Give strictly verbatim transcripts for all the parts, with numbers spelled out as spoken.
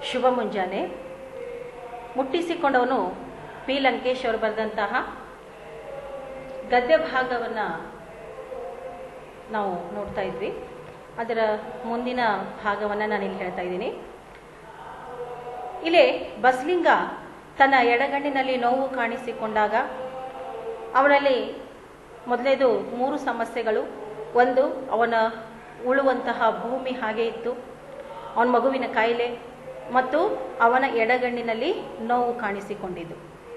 ಶುಭ ಮುಂಜಾನೆ. ಮುಟ್ಟಿಸಿಕೊಂಡವನು ಪಿ ಲಂಕೇಶ್ ಅವರು ಬರೆದಂತಹ ಗದ್ಯ ಭಾಗವನ್ನು ನಾವು ನೋಡ್ತಾ ಇದ್ವಿ. ಅದರ ಮುಂದಿನ ಭಾಗವನ್ನು ನಾನು ಇಲ್ಲಿ ಹೇಳ್ತಾ ಇದ್ದೀನಿ. ಇಲ್ಲೇ ಬಸಲಿಂಗ ತನ್ನ ಎಡಗಣ್ಣಿನಲ್ಲಿ ನೋವು ಕಾಣಿಸಿಕೊಂಡಾಗ ಅವನಲ್ಲಿ ಮೊದಲೇದು ಮೂರು ಸಮಸ್ಯೆಗಳು. ಒಂದು, ಅವನ ಉಳುವಂತಹ ಭೂಮಿ ಹಾಗೆ ಇತ್ತು, ಅವನ ಮಗುವಿನ ಕಾಯಿಲೆ ಮತ್ತು ಅವನ ಎಡಗಣ್ಣಿನಲ್ಲಿ ನೋವು ಕಾಣಿಸಿಕೊಂಡಿದ್ದು.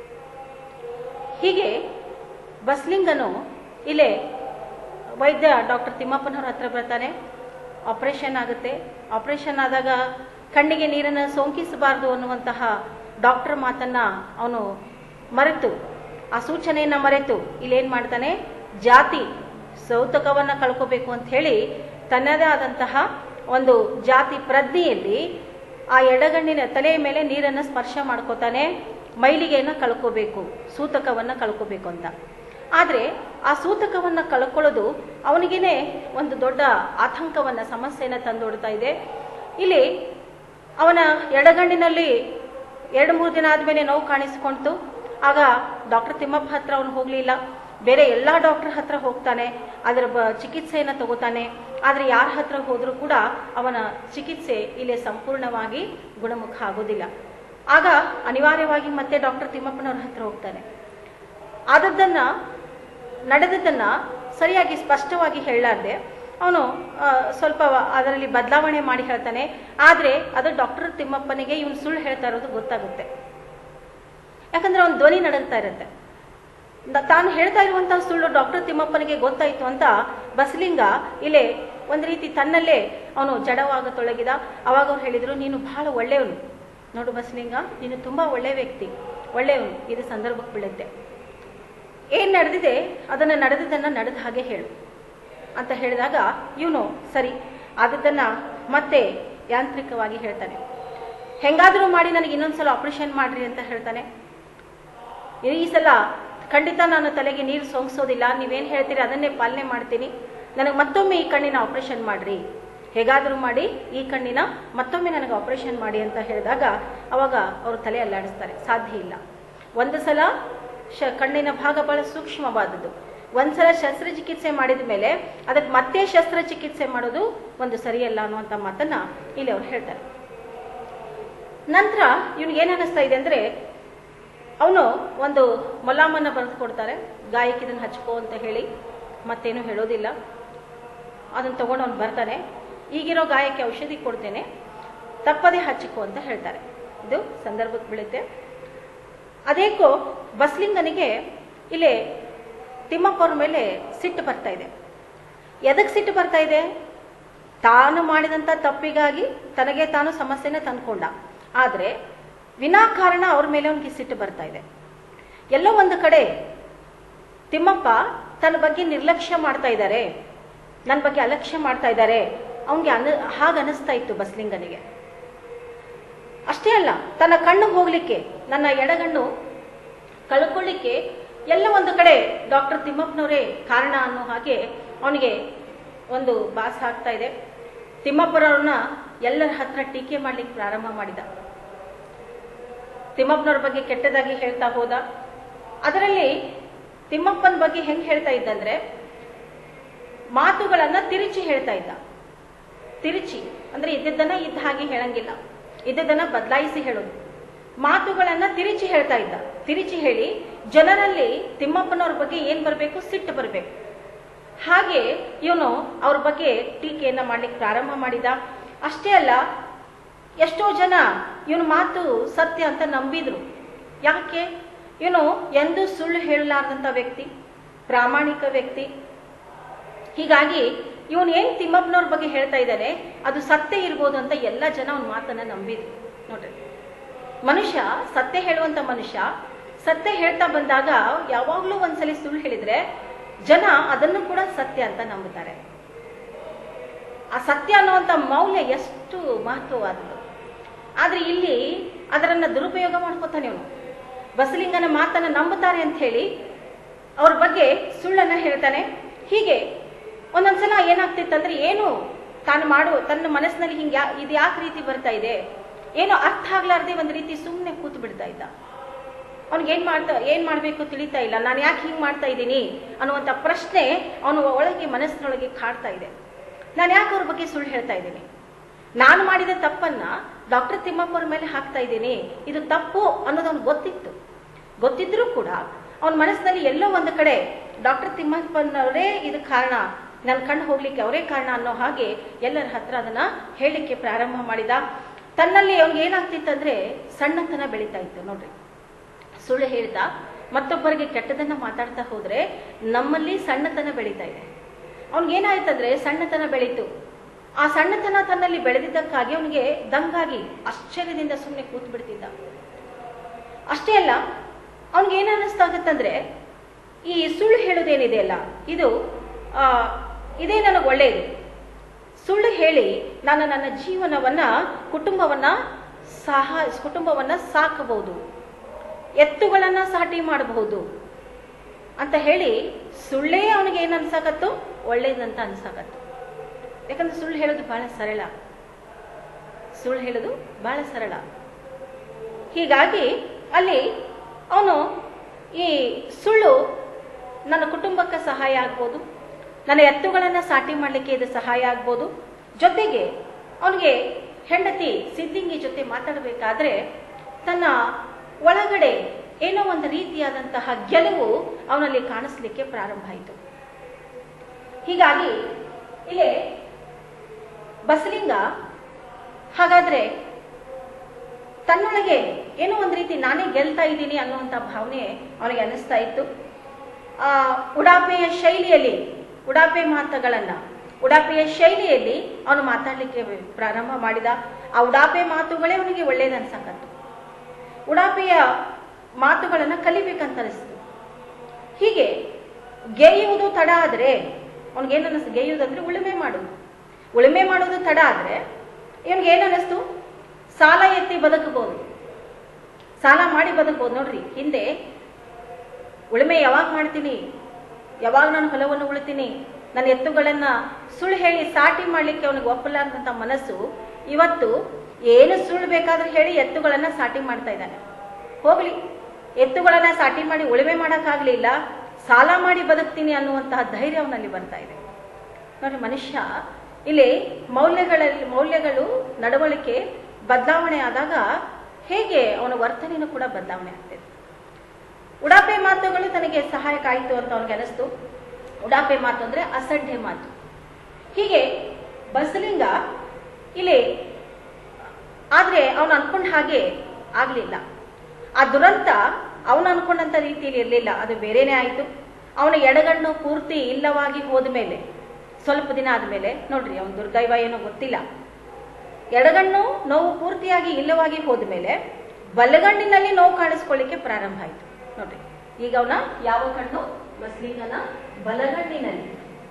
ಹೀಗೆ ಬಸಲಿಂಗನು ಇಲ್ಲೇ ವೈದ್ಯ ಡಾಕ್ಟರ್ ತಿಮ್ಮಪ್ಪನವ್ರ ಹತ್ರ ಬರ್ತಾನೆ. ಆಪರೇಷನ್ ಆಗುತ್ತೆ. ಆಪರೇಷನ್ ಆದಾಗ ಕಣ್ಣಿಗೆ ನೀರನ್ನು ಸೋಂಕಿಸಬಾರದು ಅನ್ನುವಂತಹ ಡಾಕ್ಟರ್ ಮಾತನ್ನ ಅವನು ಮರೆತು, ಆ ಸೂಚನೆಯನ್ನು ಮರೆತು ಇಲ್ಲೇನು ಮಾಡ್ತಾನೆ, ಜಾತಿ ಸೌತಕವನ್ನು ಕಳ್ಕೋಬೇಕು ಅಂತ ಹೇಳಿ ತನ್ನದೇ ಆದಂತಹ ಒಂದು ಜಾತಿ ಪ್ರಜ್ಞೆಯಲ್ಲಿ ಆ ಎಡಗಣ್ಣಿನ ತಲೆಯ ಮೇಲೆ ನೀರನ್ನು ಸ್ಪರ್ಶ ಮಾಡ್ಕೋತಾನೆ. ಮೈಲಿಗೆಯನ್ನು ಕಳ್ಕೋಬೇಕು, ಸೂತಕವನ್ನು ಕಳ್ಕೋಬೇಕು ಅಂತ. ಆದರೆ ಆ ಸೂತಕವನ್ನು ಕಳ್ಕೊಳ್ಳೋದು ಅವನಿಗೇನೆ ಒಂದು ದೊಡ್ಡ ಆತಂಕವನ್ನು, ಸಮಸ್ಯೆಯನ್ನು ತಂದೊಡ್ತಾ ಇದೆ. ಇಲ್ಲಿ ಅವನ ಎಡಗಣ್ಣಿನಲ್ಲಿ ಎರಡು ಮೂರು ದಿನ ಆದಮೇಲೆ ನೋವು ಕಾಣಿಸಿಕೊಂತು. ಆಗ ಡಾಕ್ಟರ್ ತಿಮ್ಮಪ್ಪ ಹತ್ರ ಅವನು ಹೋಗಲಿಲ್ಲ, ಬೇರೆ ಎಲ್ಲ ಡಾಕ್ಟರ್ ಹತ್ರ ಹೋಗ್ತಾನೆ, ಅದರ ಬ ಚಿಕಿತ್ಸೆಯನ್ನು ತಗೋತಾನೆ. ಆದರೆ ಯಾರ ಹತ್ರ ಹೋದರೂ ಕೂಡ ಅವನ ಚಿಕಿತ್ಸೆ ಇಲ್ಲಿ ಸಂಪೂರ್ಣವಾಗಿ ಗುಣಮುಖ ಆಗೋದಿಲ್ಲ. ಆಗ ಅನಿವಾರ್ಯವಾಗಿ ಮತ್ತೆ ಡಾಕ್ಟರ್ ತಿಮ್ಮಪ್ಪನವ್ರ ಹತ್ರ ಹೋಗ್ತಾನೆ. ಆದದ್ದನ್ನ ನಡೆದದ್ದನ್ನ ಸರಿಯಾಗಿ ಸ್ಪಷ್ಟವಾಗಿ ಹೇಳಲಾರ್ದೆ ಅವನು ಸ್ವಲ್ಪ ಅದರಲ್ಲಿ ಬದಲಾವಣೆ ಮಾಡಿ ಹೇಳ್ತಾನೆ. ಆದರೆ ಅದು ಡಾಕ್ಟರ್ ತಿಮ್ಮಪ್ಪನಿಗೆ ಇವನು ಸುಳ್ಳು ಹೇಳ್ತಾ ಇರೋದು ಗೊತ್ತಾಗುತ್ತೆ. ಯಾಕಂದ್ರೆ ಅವನ ಧ್ವನಿ ನಡಗ್ತಾ ಇರುತ್ತೆ. ತಾನು ಹೇಳ್ತಾ ಇರುವಂತಹ ಸುಳ್ಳು ಡಾಕ್ಟರ್ ತಿಮ್ಮಪ್ಪನಿಗೆ ಗೊತ್ತಾಯ್ತು ಅಂತ ಬಸಲಿಂಗ ಇಲ್ಲೇ ಒಂದು ರೀತಿ ತನ್ನಲ್ಲೇ ಅವನು ಜಡವಾಗತೊಳಗಿದ. ಅವಾಗ ಅವ್ರು ಹೇಳಿದ್ರು, ನೀನು ಬಹಳ ಒಳ್ಳೆಯವನು ನೋಡು ಬಸಲಿಂಗ, ನೀನು ತುಂಬಾ ಒಳ್ಳೆ ವ್ಯಕ್ತಿ, ಒಳ್ಳೆಯವನು, ಇದು ಸಂದರ್ಭಕ್ಕೆ ಬೀಳುತ್ತೆ. ಏನ್ ನಡೆದಿದೆ ಅದನ್ನ ನಡೆದದನ್ನ ನಡೆದ ಹಾಗೆ ಹೇಳು ಅಂತ ಹೇಳಿದಾಗ ಇವನು ಸರಿ ಆದದ್ದನ್ನ ಮತ್ತೆ ಯಾಂತ್ರಿಕವಾಗಿ ಹೇಳ್ತಾನೆ. ಹೆಂಗಾದ್ರೂ ಮಾಡಿ ನನಗೆ ಇನ್ನೊಂದ್ಸಲ ಆಪರೇಷನ್ ಮಾಡ್ರಿ ಅಂತ ಹೇಳ್ತಾನೆ. ಈ ಸಲ ಖಂಡಿತ ನಾನು ತಲೆಗೆ ನೀರು ಸೋಂಗಿಸೋದಿಲ್ಲ, ನೀವೇನು ಹೇಳ್ತೀರಿ ಅದನ್ನೇ ಪಾಲನೆ ಮಾಡ್ತೀನಿ, ನನಗೆ ಮತ್ತೊಮ್ಮೆ ಈ ಕಣ್ಣಿನ ಆಪರೇಷನ್ ಮಾಡ್ರಿ, ಹೇಗಾದರೂ ಮಾಡಿ ಈ ಕಣ್ಣಿನ ಮತ್ತೊಮ್ಮೆ ನನಗೆ ಆಪರೇಷನ್ ಮಾಡಿ ಅಂತ ಹೇಳಿದಾಗ ಅವಾಗ ಅವರು ತಲೆ ಅಲ್ಲಾಡಿಸ್ತಾರೆ. ಸಾಧ್ಯ ಇಲ್ಲ, ಒಂದು ಸಲ ಶ ಕಣ್ಣಿನ ಭಾಗ ಬಹಳ ಸೂಕ್ಷ್ಮವಾದದ್ದು, ಒಂದ್ಸಲ ಶಸ್ತ್ರಚಿಕಿತ್ಸೆ ಮಾಡಿದ ಮೇಲೆ ಅದಕ್ಕೆ ಮತ್ತೆ ಶಸ್ತ್ರಚಿಕಿತ್ಸೆ ಮಾಡೋದು ಒಂದು ಸರಿಯಲ್ಲ ಅನ್ನುವಂಥ ಮಾತನ್ನ ಇಲ್ಲಿ ಅವ್ರು ಹೇಳ್ತಾರೆ. ನಂತರ ಇವ್ನಿಗೆ ಏನ್ ಅನಿಸ್ತಾ ಇದೆ ಅಂದ್ರೆ, ಅವನು ಒಂದು ಮೊಲಾಮನ್ನ ಬರೆದು ಕೊಡ್ತಾರೆ, ಗಾಯಕ್ಕೆ ಇದನ್ನು ಹಚ್ಕೋ ಅಂತ ಹೇಳಿ, ಮತ್ತೇನು ಹೇಳೋದಿಲ್ಲ. ಅದನ್ನು ತಗೊಂಡು ಅವ್ನು ಬರ್ತಾನೆ. ಈಗಿರೋ ಗಾಯಕ್ಕೆ ಔಷಧಿ ಕೊಡ್ತೇನೆ, ತಪ್ಪದೇ ಹಚ್ಚಿಕೋ ಅಂತ ಹೇಳ್ತಾರೆ. ಇದು ಸಂದರ್ಭಕ್ಕೆ ಬೀಳುತ್ತೆ. ಅದೇಕೋ ಬಸಲಿಂಗನಿಗೆ ಇಲ್ಲೇ ತಿಮ್ಮಪ್ಪ ಅವ್ರ ಮೇಲೆ ಸಿಟ್ಟು ಬರ್ತಾ ಇದೆ. ಎದಕ್ಕೆ ಸಿಟ್ಟು ಬರ್ತಾ ಇದೆ? ತಾನು ಮಾಡಿದಂಥ ತಪ್ಪಿಗಾಗಿ ತನಗೆ ತಾನು ಸಮಸ್ಯೆನ ತಂದ್ಕೊಂಡ. ಆದರೆ ವಿನಾಕಾರಣ ಅವ್ರ ಮೇಲೆ ಅವನಿಗೆ ಸಿಟ್ಟು ಬರ್ತಾ ಇದೆ. ಎಲ್ಲೋ ಒಂದು ಕಡೆ ತಿಮ್ಮಪ್ಪ ತನ್ನ ಬಗ್ಗೆ ನಿರ್ಲಕ್ಷ್ಯ ಮಾಡ್ತಾ ಇದ್ದಾರೆ, ನನ್ನ ಬಗ್ಗೆ ಅಲಕ್ಷ್ಯ ಮಾಡ್ತಾ ಇದ್ದಾರೆ, ಅವನಿಗೆ ಅನ ಹಾಗೆ ಅನಿಸ್ತಾ ಇತ್ತು ಬಸಲಿಂಗನಿಗೆ. ಅಷ್ಟೇ ಅಲ್ಲ, ತನ್ನ ಕಣ್ಣು ಹೋಗ್ಲಿಕ್ಕೆ, ನನ್ನ ಎಡಗಣ್ಣು ಕಳ್ಕೊಳ್ಳಿಕ್ಕೆ ಎಲ್ಲ ಒಂದು ಕಡೆ ಡಾಕ್ಟರ್ ತಿಮ್ಮಪ್ಪನವರೇ ಕಾರಣ ಅನ್ನೋ ಹಾಗೆ ಅವನಿಗೆ ಒಂದು ಭಾಸ ಆಗ್ತಾ ಇದೆ. ತಿಮ್ಮಪ್ಪನವ್ರನ್ನ ಎಲ್ಲರ ಹತ್ರ ಟೀಕೆ ಮಾಡ್ಲಿಕ್ಕೆ ಪ್ರಾರಂಭ ಮಾಡಿದ. ತಿಮ್ಮಪ್ಪನವ್ರ ಬಗ್ಗೆ ಕೆಟ್ಟದಾಗಿ ಹೇಳ್ತಾ ಹೋದ. ಅದರಲ್ಲಿ ತಿಮ್ಮಪ್ಪನ ಬಗ್ಗೆ ಹೆಂಗ್ ಹೇಳ್ತಾ ಇದ್ದಂದ್ರೆ, ಮಾತುಗಳನ್ನ ತಿರುಚಿ ಹೇಳ್ತಾ ಇದ್ದ. ತಿರುಚಿ ಅಂದ್ರೆ ಇದ್ದದ್ದನ್ನ ಇದ್ದ ಹಾಗೆ ಹೇಳಂಗಿಲ್ಲ, ಇದ್ದದ್ದನ್ನ ಬದಲಾಯಿಸಿ ಹೇಳೋದು. ಮಾತುಗಳನ್ನ ತಿರುಚಿ ಹೇಳ್ತಾ ಇದ್ದ. ತಿರುಚಿ ಹೇಳಿ ಜನರಲ್ಲಿ ತಿಮ್ಮಪ್ಪನವ್ರ ಬಗ್ಗೆ ಏನ್ ಬರಬೇಕು, ಸಿಟ್ಟು ಬರಬೇಕು. ಹಾಗೆ ಇವನು ಅವ್ರ ಬಗ್ಗೆ ಟೀಕೆಯನ್ನ ಮಾಡ್ಲಿಕ್ಕೆ ಪ್ರಾರಂಭ ಮಾಡಿದ. ಅಷ್ಟೇ ಅಲ್ಲ, ಎಷ್ಟೋ ಜನ ಇವನು ಮಾತು ಸತ್ಯ ಅಂತ ನಂಬಿದ್ರು. ಯಾಕೆ? ಇವನು ಎಂದೂ ಸುಳ್ಳು ಹೇಳಲಾರ್ದಂಥ ವ್ಯಕ್ತಿ, ಪ್ರಾಮಾಣಿಕ ವ್ಯಕ್ತಿ. ಹೀಗಾಗಿ ಇವನು ಏನ್ ತಿಮ್ಮಪ್ಪನವ್ರ ಬಗ್ಗೆ ಹೇಳ್ತಾ ಇದ್ದಾನೆ ಅದು ಸತ್ಯ ಇರ್ಬೋದು ಅಂತ ಎಲ್ಲ ಜನ ಅವನ ಮಾತನ್ನ ನಂಬಿದ್ರು. ನೋಡ್ರಿ, ಮನುಷ್ಯ ಸತ್ಯ ಹೇಳುವಂತ ಮನುಷ್ಯ ಸತ್ಯ ಹೇಳ್ತಾ ಬಂದಾಗ ಯಾವಾಗ್ಲೂ ಒಂದ್ಸಲಿ ಸುಳ್ಳು ಹೇಳಿದ್ರೆ ಜನ ಅದನ್ನು ಕೂಡ ಸತ್ಯ ಅಂತ ನಂಬುತ್ತಾರೆ. ಆ ಸತ್ಯ ಅನ್ನುವಂಥ ಮೌಲ್ಯ ಎಷ್ಟು ಮಹತ್ವವಾದದ್ದು. ಆದ್ರೆ ಇಲ್ಲಿ ಅದರನ್ನ ದುರುಪಯೋಗ ಮಾಡ್ಕೋತಾನೆ ಅವನು. ಬಸಲಿಂಗನ ಮಾತನ್ನ ನಂಬುತ್ತಾರೆ ಅಂತ ಹೇಳಿ ಅವ್ರ ಬಗ್ಗೆ ಸುಳ್ಳನ್ನ ಹೇಳ್ತಾನೆ. ಹೀಗೆ ಒಂದೊಂದ್ಸಲ ಏನಾಗ್ತಿತ್ತಂದ್ರೆ, ಏನು ತಾನು ಮಾಡು ತನ್ನ ಮನಸ್ಸಿನಲ್ಲಿ ಹಿಂಗೆ ಇದು ಯಾಕೆ ರೀತಿ ಬರ್ತಾ ಇದೆ, ಏನೋ ಅರ್ಥ ಆಗ್ಲಾರ್ದೆ ಒಂದು ರೀತಿ ಸುಮ್ಮನೆ ಕೂತು ಬಿಡ್ತಾ ಇದ್ದ. ಅವ್ನಿಗೆ ಏನ್ ಮಾಡ್ತಾ ಏನ್ ಮಾಡ್ಬೇಕು ತಿಳಿತಾ ಇಲ್ಲ. ನಾನು ಯಾಕೆ ಹಿಂಗೆ ಮಾಡ್ತಾ ಇದ್ದೀನಿ ಅನ್ನುವಂಥ ಪ್ರಶ್ನೆ ಅವನು ಒಳಗೆ ಮನಸ್ಸಿನೊಳಗೆ ಕಾಡ್ತಾ ಇದೆ. ನಾನು ಯಾಕೆ ಅವ್ರ ಬಗ್ಗೆ ಸುಳ್ಳು ಹೇಳ್ತಾ ಇದ್ದೀನಿ, ನಾನು ಮಾಡಿದ ತಪ್ಪನ್ನ ಡಾಕ್ಟರ್ ತಿಮ್ಮಪ್ಪ ಅವ್ರ ಮೇಲೆ ಹಾಕ್ತಾ ಇದ್ದೀನಿ, ಇದು ತಪ್ಪು ಅನ್ನೋದು ಅವ್ನಿಗೆ ಗೊತ್ತಿತ್ತು. ಗೊತ್ತಿದ್ರೂ ಕೂಡ ಅವನ ಮನಸ್ಸಿನಲ್ಲಿ ಎಲ್ಲೋ ಒಂದು ಕಡೆ ಡಾಕ್ಟರ್ ತಿಮ್ಮಪ್ಪನವರೇ ಇದು ಕಾರಣ, ನನ್ನ ಕಣ್ಣು ಹೋಗ್ಲಿಕ್ಕೆ ಅವರೇ ಕಾರಣ ಅನ್ನೋ ಹಾಗೆ ಎಲ್ಲರ ಹತ್ರ ಅದನ್ನ ಹೇಳಲಿಕ್ಕೆ ಪ್ರಾರಂಭ ಮಾಡಿದ. ತನ್ನಲ್ಲಿ ಅವ್ನಿಗೆ ಏನಾಗ್ತಿತ್ತಂದ್ರೆ ಸಣ್ಣತನ ಬೆಳೀತಾ ಇತ್ತು ನೋಡ್ರಿ. ಸುಳ್ಳು ಹೇಳ್ದ, ಮತ್ತೊಬ್ಬರಿಗೆ ಕೆಟ್ಟದನ್ನ ಮಾತಾಡ್ತಾ ಹೋದ್ರೆ ನಮ್ಮಲ್ಲಿ ಸಣ್ಣತನ ಬೆಳೀತಾ ಇದೆ. ಅವನಿಗೇನಾಯ್ತಂದ್ರೆ ಸಣ್ಣತನ ಬೆಳೀತು. ಆ ಸಣ್ಣತನ ತನ್ನಲ್ಲಿ ಬೆಳೆದಿದ್ದಕ್ಕಾಗಿ ಅವನಿಗೆ ದಂಗಾಗಿ ಆಶ್ಚರ್ಯದಿಂದ ಸುಮ್ಮನೆ ಕೂತ್ ಬಿಡ್ತಿದ್ದ. ಅಷ್ಟೇ ಅಲ್ಲ, ಅವನಿಗೆ ಏನ್ ಅನ್ನಿಸ್ತಾಗತ್ತಂದ್ರೆ ಈ ಸುಳ್ಳು ಹೇಳೋದೇನಿದೆ ಅಲ್ಲ, ಇದು ಆ ಇದೇ ನನಗೆ ಒಳ್ಳೆಯದು. ಸುಳ್ಳು ಹೇಳಿ ನಾನು ನನ್ನ ಜೀವನವನ್ನ ಕುಟುಂಬವನ್ನ ಸಹ ಕುಟುಂಬವನ್ನ ಸಾಕಬಹುದು, ಎತ್ತುಗಳನ್ನ ಸಾಟಿ ಮಾಡಬಹುದು ಅಂತ ಹೇಳಿ ಸುಳ್ಳೇ ಅವನಿಗೆ ಏನ್ ಅನ್ಸಾಕತ್ತು, ಒಳ್ಳೇದಂತ ಅನ್ಸಾಕತ್ತು. ಯಾಕಂದ್ರೆ ಸುಳ್ಳು ಹೇಳೋದು ಬಹಳ ಸರಳ, ಸುಳ್ಳು ಹೇಳೋದು ಬಹಳ ಸರಳ. ಹೀಗಾಗಿ ಅಲ್ಲಿ ಅವನು ಈ ಸುಳ್ಳು ನನ್ನ ಕುಟುಂಬಕ್ಕೆ ಸಹಾಯ ಆಗ್ಬೋದು, ನನ್ನ ಎತ್ತುಗಳನ್ನ ಸಾಟಿ ಮಾಡ್ಲಿಕ್ಕೆ ಇದು ಸಹಾಯ ಆಗ್ಬೋದು. ಜೊತೆಗೆ ಅವನಿಗೆ ಹೆಂಡತಿ ಸಿದ್ದಿಂಗಿ ಜೊತೆ ಮಾತಾಡಬೇಕಾದ್ರೆ ತನ್ನ ಒಳಗಡೆ ಏನೋ ಒಂದು ರೀತಿಯಾದಂತಹ ಗೆಲುವು ಅವನಲ್ಲಿ ಕಾಣಿಸ್ಲಿಕ್ಕೆ ಪ್ರಾರಂಭ ಆಯಿತು. ಹೀಗಾಗಿ ಇಲ್ಲಿ ಬಸಲಿಂಗ ಹಾಗಾದ್ರೆ ತನ್ನೊಳಗೆ ಏನೋ ಒಂದು ರೀತಿ ನಾನೇ ಗೆಲ್ತಾ ಇದ್ದೀನಿ ಅನ್ನುವಂಥ ಭಾವನೆ ಅವನಿಗೆ ಅನಿಸ್ತಾ ಇತ್ತು. ಆ ಉಡಾಪೆಯ ಶೈಲಿಯಲ್ಲಿ ಉಡಾಪೆ ಮಾತುಗಳನ್ನ ಉಡಾಪೆಯ ಶೈಲಿಯಲ್ಲಿ ಅವನು ಮಾತಾಡ್ಲಿಕ್ಕೆ ಪ್ರಾರಂಭ ಮಾಡಿದ. ಆ ಉಡಾಪೆ ಮಾತುಗಳೇ ಅವನಿಗೆ ಒಳ್ಳೇದು ಅನ್ಸಕತ್ತು. ಉಡಾಪೆಯ ಮಾತುಗಳನ್ನ ಕಲಿಬೇಕಂತ ಅನಿಸ್ತು. ಹೀಗೆ ಗೆಯುವುದು ತಡ ಆದ್ರೆ ಅವನಿಗೇನು ಅನ್ನಿಸ್ತು, ಗೆಯುವುದಂದ್ರೆ ಉಳುಮೆ ಮಾಡುವುದು. ಉಳುಮೆ ಮಾಡೋದು ತಡ ಆದ್ರೆ ಇವನಿಗೆ ಏನು ಅನ್ನಿಸ್ತು, ಸಾಲ ಎತ್ತಿ ಬದುಕಬಹುದು, ಸಾಲ ಮಾಡಿ ಬದುಕಬಹುದು. ನೋಡ್ರಿ, ಹಿಂದೆ ಉಳುಮೆ ಯಾವಾಗ ಮಾಡ್ತೀನಿ, ಯಾವಾಗ ನಾನು ಹೊಲವನ್ನು ಉಳ್ತೀನಿ, ನನ್ನ ಎತ್ತುಗಳನ್ನ ಸುಳ್ಳು ಹೇಳಿ ಸಾಟಿ ಮಾಡ್ಲಿಕ್ಕೆ ಅವನಿಗೆ ಒಪ್ಪಲಾರ್ದಂತ ಮನಸ್ಸು ಇವತ್ತು ಏನು ಸುಳ್ಳು ಬೇಕಾದ್ರೆ ಹೇಳಿ ಎತ್ತುಗಳನ್ನ ಸಾಟಿ ಮಾಡ್ತಾ ಇದ್ದಾನೆ. ಹೋಗ್ಲಿ, ಎತ್ತುಗಳನ್ನ ಸಾಟಿ ಮಾಡಿ ಉಳುಮೆ ಮಾಡಕ್ಕಾಗ್ಲಿಲ್ಲ, ಸಾಲ ಮಾಡಿ ಬದುಕ್ತೀನಿ ಅನ್ನುವಂತಹ ಧೈರ್ಯ ಅವನಲ್ಲಿ ಬರ್ತಾ ಇದೆ. ನೋಡಿ, ಮನುಷ್ಯ ಇಲ್ಲಿ ಮೌಲ್ಯಗಳಲ್ಲಿ ಮೌಲ್ಯಗಳು ನಡವಳಿಕೆ ಬದಲಾವಣೆ ಆದಾಗ ಹೇಗೆ ಅವನ ವರ್ತನೆನೂ ಕೂಡ ಬದಲಾವಣೆ ಆಗ್ತದೆ. ಉಡಾಪೆ ಮಾತುಗಳು ತನಗೆ ಸಹಾಯಕ ಆಯಿತು ಅಂತ ಅವನಿಗೆ ಅನಿಸ್ತು. ಉಡಾಪೆ ಮಾತು ಅಂದ್ರೆ ಅಸಡ್ಡೆ ಮಾತು. ಹೀಗೆ ಬಸಲಿಂಗ ಇಲ್ಲಿ ಆದ್ರೆ ಅವನು ಅನ್ಕೊಂಡ ಹಾಗೆ ಆಗ್ಲಿಲ್ಲ. ಆ ದುರಂತ ಅವನು ಅನ್ಕೊಂಡಂತ ರೀತಿಯಲ್ಲಿ ಇರಲಿಲ್ಲ, ಅದು ಬೇರೆನೆ ಆಯಿತು. ಅವನ ಎಡಗಣ್ಣು ಪೂರ್ತಿ ಇಲ್ಲವಾಗಿ ಹೋದ್ಮೇಲೆ ಸ್ವಲ್ಪ ದಿನ ಆದ್ಮೇಲೆ ನೋಡ್ರಿ, ಅವನ ದುರ್ದೈವ ಏನೋ ಗೊತ್ತಿಲ್ಲ, ಎಡಗಣ್ಣು ನೋವು ಪೂರ್ತಿಯಾಗಿ ಇಲ್ಲವಾಗಿ ಹೋದ್ಮೇಲೆ ಬಲಗಣ್ಣಿನಲ್ಲಿ ನೋವು ಕಾಣಿಸ್ಕೊಳ್ಳಿಕ್ಕೆ ಪ್ರಾರಂಭ ಆಯಿತು. ನೋಡ್ರಿ, ಈಗ ಅವನ ಯಾವ ಕಣ್ಣು, ಬಸಲಿಂಗನ ಬಲಗಣ್ಣಿನಲ್ಲಿ.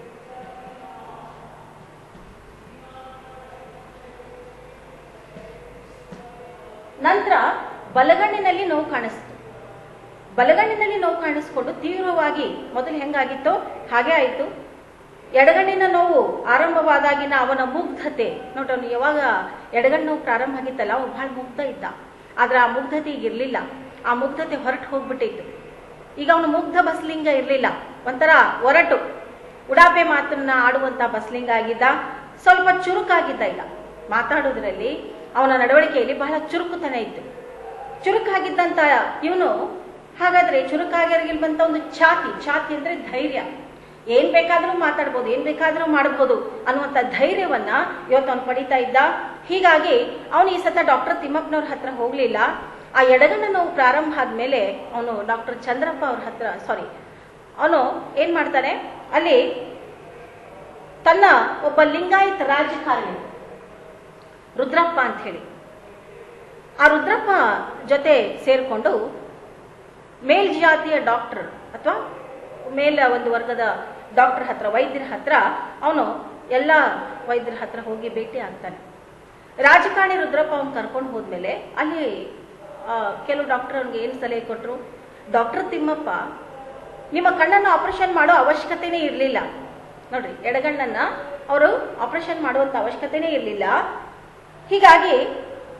ನಂತರ ಬಲಗಣ್ಣಿನಲ್ಲಿ ನೋವು ಕಾಣಿಸ್ತು. ಬಲಗಣ್ಣಿನಲ್ಲಿ ನೋವು ಕಾಣಿಸ್ಕೊಂಡು ತೀವ್ರವಾಗಿ ಮೊದಲು ಹೆಂಗಾಗಿತ್ತೋ ಹಾಗೆ ಆಯಿತು. ಎಡಗಣ್ಣಿನ ನೋವು ಆರಂಭವಾದಾಗಿನ ಅವನ ಮುಗ್ಧತೆ ನೋಡ್ರಿ, ಅವನು ಯಾವಾಗ ಎಡಗಣ್ಣು ನೋವು ಪ್ರಾರಂಭ ಆಗಿತ್ತಲ್ಲ, ಅವನು ಬಹಳ ಮುಗ್ಧ ಇದ್ದ. ಆದ್ರೆ ಆ ಮುಗ್ಧತೆ ಈಗ ಇರ್ಲಿಲ್ಲ, ಆ ಮುಗ್ಧತೆ ಹೊರಟು ಹೋಗ್ಬಿಟ್ಟಿತ್ತು. ಈಗ ಅವನು ಮುಗ್ಧ ಬಸಲಿಂಗ ಇರ್ಲಿಲ್ಲ, ಒಂಥರ ಒರಟು ಉಡಾಪೆ ಮಾತನ್ನ ಆಡುವಂತ ಬಸಲಿಂಗ ಆಗಿದ್ದ. ಸ್ವಲ್ಪ ಚುರುಕಾಗಿದ್ದ. ಈಗ ಮಾತಾಡೋದ್ರಲ್ಲಿ ಅವನ ನಡವಳಿಕೆಯಲ್ಲಿ ಬಹಳ ಚುರುಕುತನ ಇತ್ತು. ಚುರುಕಾಗಿದ್ದಂತ ಇವನು ಹಾಗಾದ್ರೆ ಚುರುಕಾಗಿರ್ಗಿಲ್ವಂತ ಒಂದು ಛಾತಿ, ಛಾತಿ ಅಂದ್ರೆ ಧೈರ್ಯ, ಏನ್ ಬೇಕಾದ್ರೂ ಮಾತಾಡ್ಬೋದು, ಏನ್ ಬೇಕಾದ್ರೂ ಮಾಡ್ಬೋದು ಅನ್ನುವಂಥ ಧೈರ್ಯವನ್ನ ಇವತ್ತು ಅವನು ಪಡಿತಾ ಇದ್ದ. ಹೀಗಾಗಿ ಅವನು ಈ ಸತ ಡಾಕ್ಟರ್ ತಿಮ್ಮಪ್ಪನವ್ರ ಹತ್ರ ಹೋಗ್ಲಿಲ್ಲ. ಆ ಎಡಗಣ್ಣ ನೋವು ಪ್ರಾರಂಭ ಆದ್ಮೇಲೆ ಅವನು ಡಾಕ್ಟರ್ ಚಂದ್ರಪ್ಪ ಅವ್ರ ಹತ್ರ ಸಾರಿ ಅವನು ಏನ್ ಮಾಡ್ತಾನೆ, ಅಲ್ಲಿ ತನ್ನ ಒಬ್ಬ ಲಿಂಗಾಯತ್ ರಾಜಕಾರಣಿ ರುದ್ರಪ್ಪ ಅಂತ ಹೇಳಿ ಆ ರುದ್ರಪ್ಪ ಜೊತೆ ಸೇರ್ಕೊಂಡು ಮೇಲ್ಜಾತಿಯ ಡಾಕ್ಟರ್ ಅಥವಾ ಮೇಲ ಒಂದು ವರ್ಗದ ಡಾಕ್ಟರ್ ಹತ್ರ, ವೈದ್ಯರ ಹತ್ರ ಅವನು ಎಲ್ಲ ವೈದ್ಯರ ಹತ್ರ ಹೋಗಿ ಭೇಟಿ ಆಗ್ತಾನೆ. ರಾಜಕಾರಣಿ ರುದ್ರಪ್ಪ ಅವನು ಕರ್ಕೊಂಡು ಹೋದ್ಮೇಲೆ ಅಲ್ಲಿ ಕೆಲವು ಡಾಕ್ಟರ್ ಅವ್ನಿಗೆ ಏನು ಸಲಹೆ ಕೊಟ್ಟರು, ಡಾಕ್ಟರ್ ತಿಮ್ಮಪ್ಪ ನಿಮ್ಮ ಕಣ್ಣನ್ನು ಆಪರೇಷನ್ ಮಾಡೋ ಅವಶ್ಯಕತೆನೇ ಇರಲಿಲ್ಲ. ನೋಡ್ರಿ, ಎಡಗಣ್ಣನ್ನ ಅವರು ಆಪರೇಷನ್ ಮಾಡುವಂತ ಅವಶ್ಯಕತೆನೇ ಇರಲಿಲ್ಲ. ಹೀಗಾಗಿ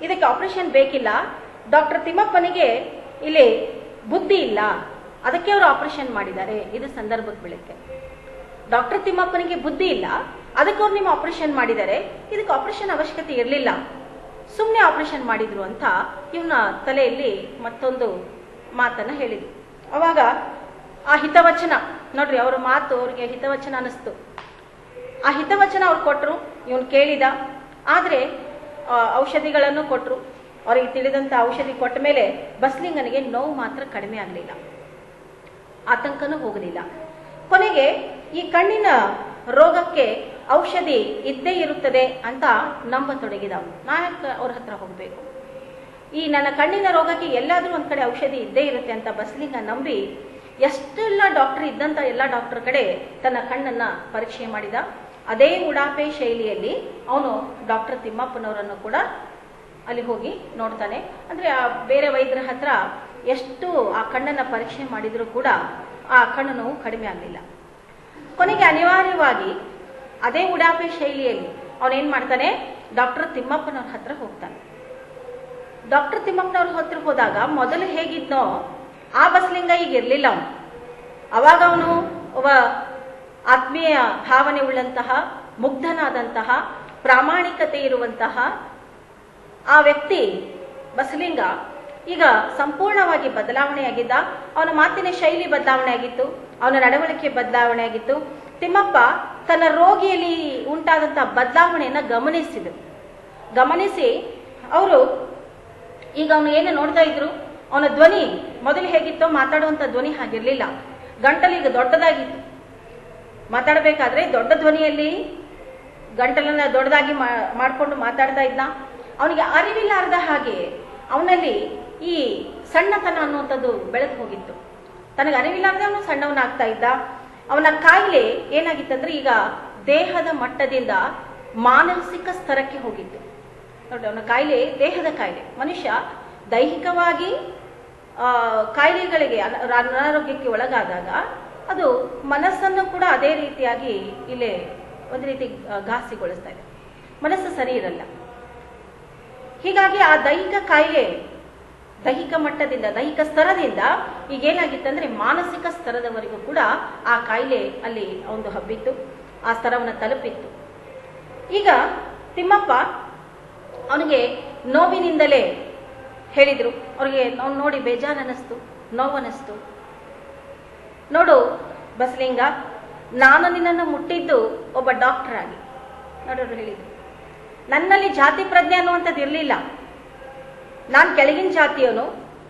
ಇದಕ್ಕೆ ಆಪರೇಷನ್ ಬೇಕಿಲ್ಲ, ಡಾಕ್ಟರ್ ತಿಮ್ಮಪ್ಪನಿಗೆ ಇಲ್ಲಿ ಬುದ್ಧಿ ಇಲ್ಲ, ಅದಕ್ಕೆ ಅವರು ಆಪರೇಷನ್ ಮಾಡಿದ್ದಾರೆ. ಇದು ಸಂದರ್ಭಕ್ಕೆ ಬೀಳುತ್ತೆ. ಡಾಕ್ಟರ್ ತಿಮ್ಮಪ್ಪನಿಗೆ ಬುದ್ಧಿ ಇಲ್ಲ, ಅದಕ್ಕೆ ಅವ್ರು ನಿಮ್ಮ ಆಪರೇಷನ್ ಮಾಡಿದ್ದಾರೆ, ಇದಕ್ಕೆ ಆಪರೇಷನ್ ಅವಶ್ಯಕತೆ ಇರಲಿಲ್ಲ, ಸುಮ್ಮನೆ ಆಪರೇಷನ್ ಮಾಡಿದ್ರು ಅಂತ ಇವನ ತಲೆಯಲ್ಲಿ ಮತ್ತೊಂದು ಮಾತನ್ನ ಹೇಳಿದ್ರು. ಅವಾಗ ಆ ಹಿತವಚನ ನೋಡ್ರಿ, ಅವ್ರ ಮಾತು ಅವ್ರಿಗೆ ಹಿತವಚನ ಅನಿಸ್ತು. ಆ ಹಿತವಚನ ಅವ್ರು ಕೊಟ್ಟರು, ಇವನು ಕೇಳಿದ. ಆದರೆ ಔಷಧಿಗಳನ್ನು ಕೊಟ್ಟರು. ಅವರಿಗೆ ತಿಳಿದಂತ ಔಷಧಿ ಕೊಟ್ಟ ಮೇಲೆ ಬಸ್ಲಿಂಗನಿಗೆ ನೋವು ಮಾತ್ರ ಕಡಿಮೆ ಆಗಲಿಲ್ಲ, ಆತಂಕನೂ ಹೋಗಲಿಲ್ಲ. ಕೊನೆಗೆ ಈ ಕಣ್ಣಿನ ರೋಗಕ್ಕೆ ಔಷಧಿ ಇದ್ದೇ ಇರುತ್ತದೆ ಅಂತ ನಂಬತೊಡಗಿದ. ನಾಯಕ ಅವ್ರ ಹತ್ರ ಹೋಗಬೇಕು, ಈ ನನ್ನ ಕಣ್ಣಿನ ರೋಗಕ್ಕೆ ಎಲ್ಲಾದ್ರೂ ಒಂದ್ ಕಡೆ ಔಷಧಿ ಇದ್ದೇ ಇರುತ್ತೆ ಅಂತ ಬಸ್ಲಿಂಗ ನಂಬಿ ಎಷ್ಟೆಲ್ಲ ಡಾಕ್ಟರ್ ಇದ್ದಂತ ಎಲ್ಲ ಡಾಕ್ಟರ್ ಕಡೆ ತನ್ನ ಕಣ್ಣನ್ನ ಪರೀಕ್ಷೆ ಮಾಡಿದ. ಅದೇ ಉಡಾಪೆ ಶೈಲಿಯಲ್ಲಿ ಅವನು ಡಾಕ್ಟರ್ ತಿಮ್ಮಪ್ಪನವರನ್ನು ಕೂಡ ಅಲ್ಲಿ ಹೋಗಿ ನೋಡ್ತಾನೆ. ಅಂದ್ರೆ ಆ ಬೇರೆ ವೈದ್ಯರ ಹತ್ರ ಎಷ್ಟು ಆ ಕಣ್ಣನ್ನ ಪರೀಕ್ಷೆ ಮಾಡಿದ್ರು ಕೂಡ ಆ ಕಣ್ಣು ನೋವು ಕಡಿಮೆ ಆಗಲಿಲ್ಲ. ಕೊನೆಗೆ ಅನಿವಾರ್ಯವಾಗಿ ಅದೇ ಉಡಾಪೆ ಶೈಲಿಯಲ್ಲಿ ಅವನೇನ್ ಮಾಡ್ತಾನೆ, ಡಾಕ್ಟರ್ ತಿಮ್ಮಪ್ಪನವ್ರ ಹತ್ರ ಹೋಗ್ತಾನೆ. ಡಾಕ್ಟರ್ ತಿಮ್ಮಪ್ಪನವ್ರ ಹತ್ರ ಹೋದಾಗ ಮೊದಲು ಹೇಗಿದ್ನೋ ಆ ಬಸ್ಲಿಂಗ ಈಗ ಇರ್ಲಿಲ್ಲ. ಅವನು ಅವಾಗ ಅವನು ಒಬ್ಬ ಆತ್ಮೀಯ ಭಾವನೆ ಉಳ್ಳಂತಹ, ಮುಗ್ಧನಾದಂತಹ, ಪ್ರಾಮಾಣಿಕತೆ ಇರುವಂತಹ ಆ ವ್ಯಕ್ತಿ ಬಸಲಿಂಗ ಈಗ ಸಂಪೂರ್ಣವಾಗಿ ಬದಲಾವಣೆಯಾಗಿದ್ದ. ಅವನ ಮಾತಿನ ಶೈಲಿ ಬದಲಾವಣೆ ಆಗಿತ್ತು, ಅವನ ನಡವಳಿಕೆ ಬದಲಾವಣೆ ಆಗಿತ್ತು. ತಿಮ್ಮಪ್ಪ ತನ್ನ ರೋಗಿಯಲ್ಲಿ ಉಂಟಾದಂತಹ ಬದಲಾವಣೆಯನ್ನ ಗಮನಿಸಿದರು. ಗಮನಿಸಿ ಅವರು ಈಗ ಅವನು ಏನು ನೋಡ್ತಾ ಇದ್ರು, ಅವನ ಧ್ವನಿ ಮೊದಲು ಹೇಗಿತ್ತೋ ಮಾತಾಡುವಂತ ಧ್ವನಿ ಹಾಗಿರ್ಲಿಲ್ಲ. ಗಂಟಲು ಈಗ ದೊಡ್ಡದಾಗಿತ್ತು. ಮಾತಾಡಬೇಕಾದ್ರೆ ದೊಡ್ಡ ಧ್ವನಿಯಲ್ಲಿ ಗಂಟಲನ್ನ ದೊಡ್ಡದಾಗಿ ಮಾಡ್ಕೊಂಡು ಮಾತಾಡ್ತಾ ಇದ್ದ. ಅವನಿಗೆ ಅರಿವಿಲ್ಲಾರ್ದ ಹಾಗೆ ಅವನಲ್ಲಿ ಈ ಸಣ್ಣತನ ಅನ್ನುವಂಥದ್ದು ಬೆಳೆದು ಹೋಗಿತ್ತು. ತನಗೆ ಅರಿವಿಲ್ಲಾರ್ದೆ ಅವನು ಸಣ್ಣವನಾಗ್ತಾ ಇದ್ದ. ಅವನ ಕಾಯಿಲೆ ಏನಾಗಿತ್ತಂದ್ರೆ ಈಗ ದೇಹದ ಮಟ್ಟದಿಂದ ಮಾನಸಿಕ ಸ್ತರಕ್ಕೆ ಹೋಗಿತ್ತು. ನೋಡಿ, ಅವನ ಕಾಯಿಲೆ ದೇಹದ ಕಾಯಿಲೆ. ಮನುಷ್ಯ ದೈಹಿಕವಾಗಿ ಆ ಕಾಯಿಲೆಗಳಿಗೆ ಅನಾರೋಗ್ಯಕ್ಕೆ ಒಳಗಾದಾಗ ಅದು ಮನಸ್ಸನ್ನು ಕೂಡ ಅದೇ ರೀತಿಯಾಗಿ ಇಲ್ಲೇ ಒಂದು ರೀತಿ ಘಾಸಿಗೊಳಿಸ್ತಾ ಇದೆ. ಮನಸ್ಸು ಸರಿ ಇರಲ್ಲ. ಹೀಗಾಗಿ ಆ ದೈಹಿಕ ಕಾಯಿಲೆ ದೈಹಿಕ ಮಟ್ಟದಿಂದ, ದೈಹಿಕ ಸ್ತರದಿಂದ ಈಗೇನಾಗಿತ್ತಂದ್ರೆ ಮಾನಸಿಕ ಸ್ತರದವರೆಗೂ ಕೂಡ ಆ ಕಾಯಿಲೆ ಅಲ್ಲಿ ಒಂದು ಹಬ್ಬಿತ್ತು, ಆ ಸ್ತರವನ್ನು ತಲುಪಿತ್ತು. ಈಗ ತಿಮ್ಮಪ್ಪ ಅವನಿಗೆ ನೋವಿನಿಂದಲೇ ಹೇಳಿದ್ರು. ಅವ್ರಿಗೆ ಅವ್ನು ನೋಡಿ ಬೇಜಾರು ಅನ್ನಿಸ್ತು, ನೋವನ್ನಿಸ್ತು. ನೋಡು ಬಸಲಿಂಗ, ನಾನು ನಿನ್ನನ್ನು ಮುಟ್ಟಿದ್ದು ಒಬ್ಬ ಡಾಕ್ಟರ್ ಆಗಿ. ನೋಡೋರು ಹೇಳಿದ್ರು, ನನ್ನಲ್ಲಿ ಜಾತಿ ಪ್ರಜ್ಞೆ ಅನ್ನುವಂಥದ್ದು ಇರಲಿಲ್ಲ. ನಾನು ಕೆಳಗಿನ ಜಾತಿಯವನು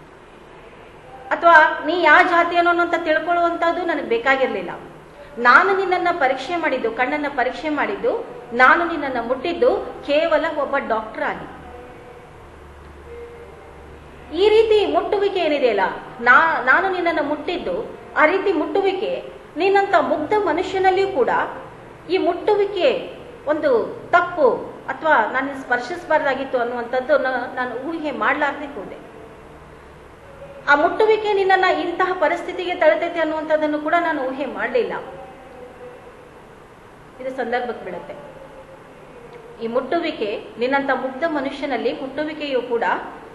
ಅಥವಾ ನೀ ಯಾವ ಜಾತಿಯವನು ಅಂತ ತಿಳ್ಕೊಳ್ಳುವಂಥದ್ದು ನನಗೆ ಬೇಕಾಗಿರ್ಲಿಲ್ಲ. ನಾನು ನಿನ್ನನ್ನ ಪರೀಕ್ಷೆ ಮಾಡಿದ್ದು, ಕಣ್ಣನ್ನ ಪರೀಕ್ಷೆ ಮಾಡಿದ್ದು, ನಾನು ನಿನ್ನನ್ನು ಮುಟ್ಟಿದ್ದು ಕೇವಲ ಒಬ್ಬ ಡಾಕ್ಟರ್ ಆಗಿ. ಈ ರೀತಿ ಮುಟ್ಟುವಿಕೆ ಏನಿದೆಯಲ್ಲ, ನಾ ನಾನು ನಿನ್ನನ್ನು ಮುಟ್ಟಿದ್ದು, ಆ ರೀತಿ ಮುಟ್ಟುವಿಕೆ ನಿನ್ನಂತ ಮುಗ್ಧ ಮನುಷ್ಯನಲ್ಲಿಯೂ ಕೂಡ ಈ ಮುಟ್ಟುವಿಕೆ ಒಂದು ತಪ್ಪು ಅಥವಾ ನಾನು ಸ್ಪರ್ಶಿಸಬಾರ್ದಾಗಿತ್ತು ಅನ್ನುವಂಥದ್ದು ನಾನು ಊಹೆ ಮಾಡಲಾರ್ದೆ ಹೋದೆ. ಆ ಮುಟ್ಟುವಿಕೆ ನಿನ್ನನ್ನ ಇಂತಹ ಪರಿಸ್ಥಿತಿಗೆ ತಳ್ತೈತೆ ಅನ್ನುವಂಥದ್ದನ್ನು ಕೂಡ ನಾನು ಊಹೆ ಮಾಡಲಿಲ್ಲ. ಇದು ಸಂದರ್ಭಕ್ಕೆ ಬೀಳುತ್ತೆ. ಈ ಮುಟ್ಟುವಿಕೆ ನಿನ್ನಂತ ಮುಗ್ಧ ಮನುಷ್ಯನಲ್ಲಿ ಮುಟ್ಟುವಿಕೆಯು ಕೂಡ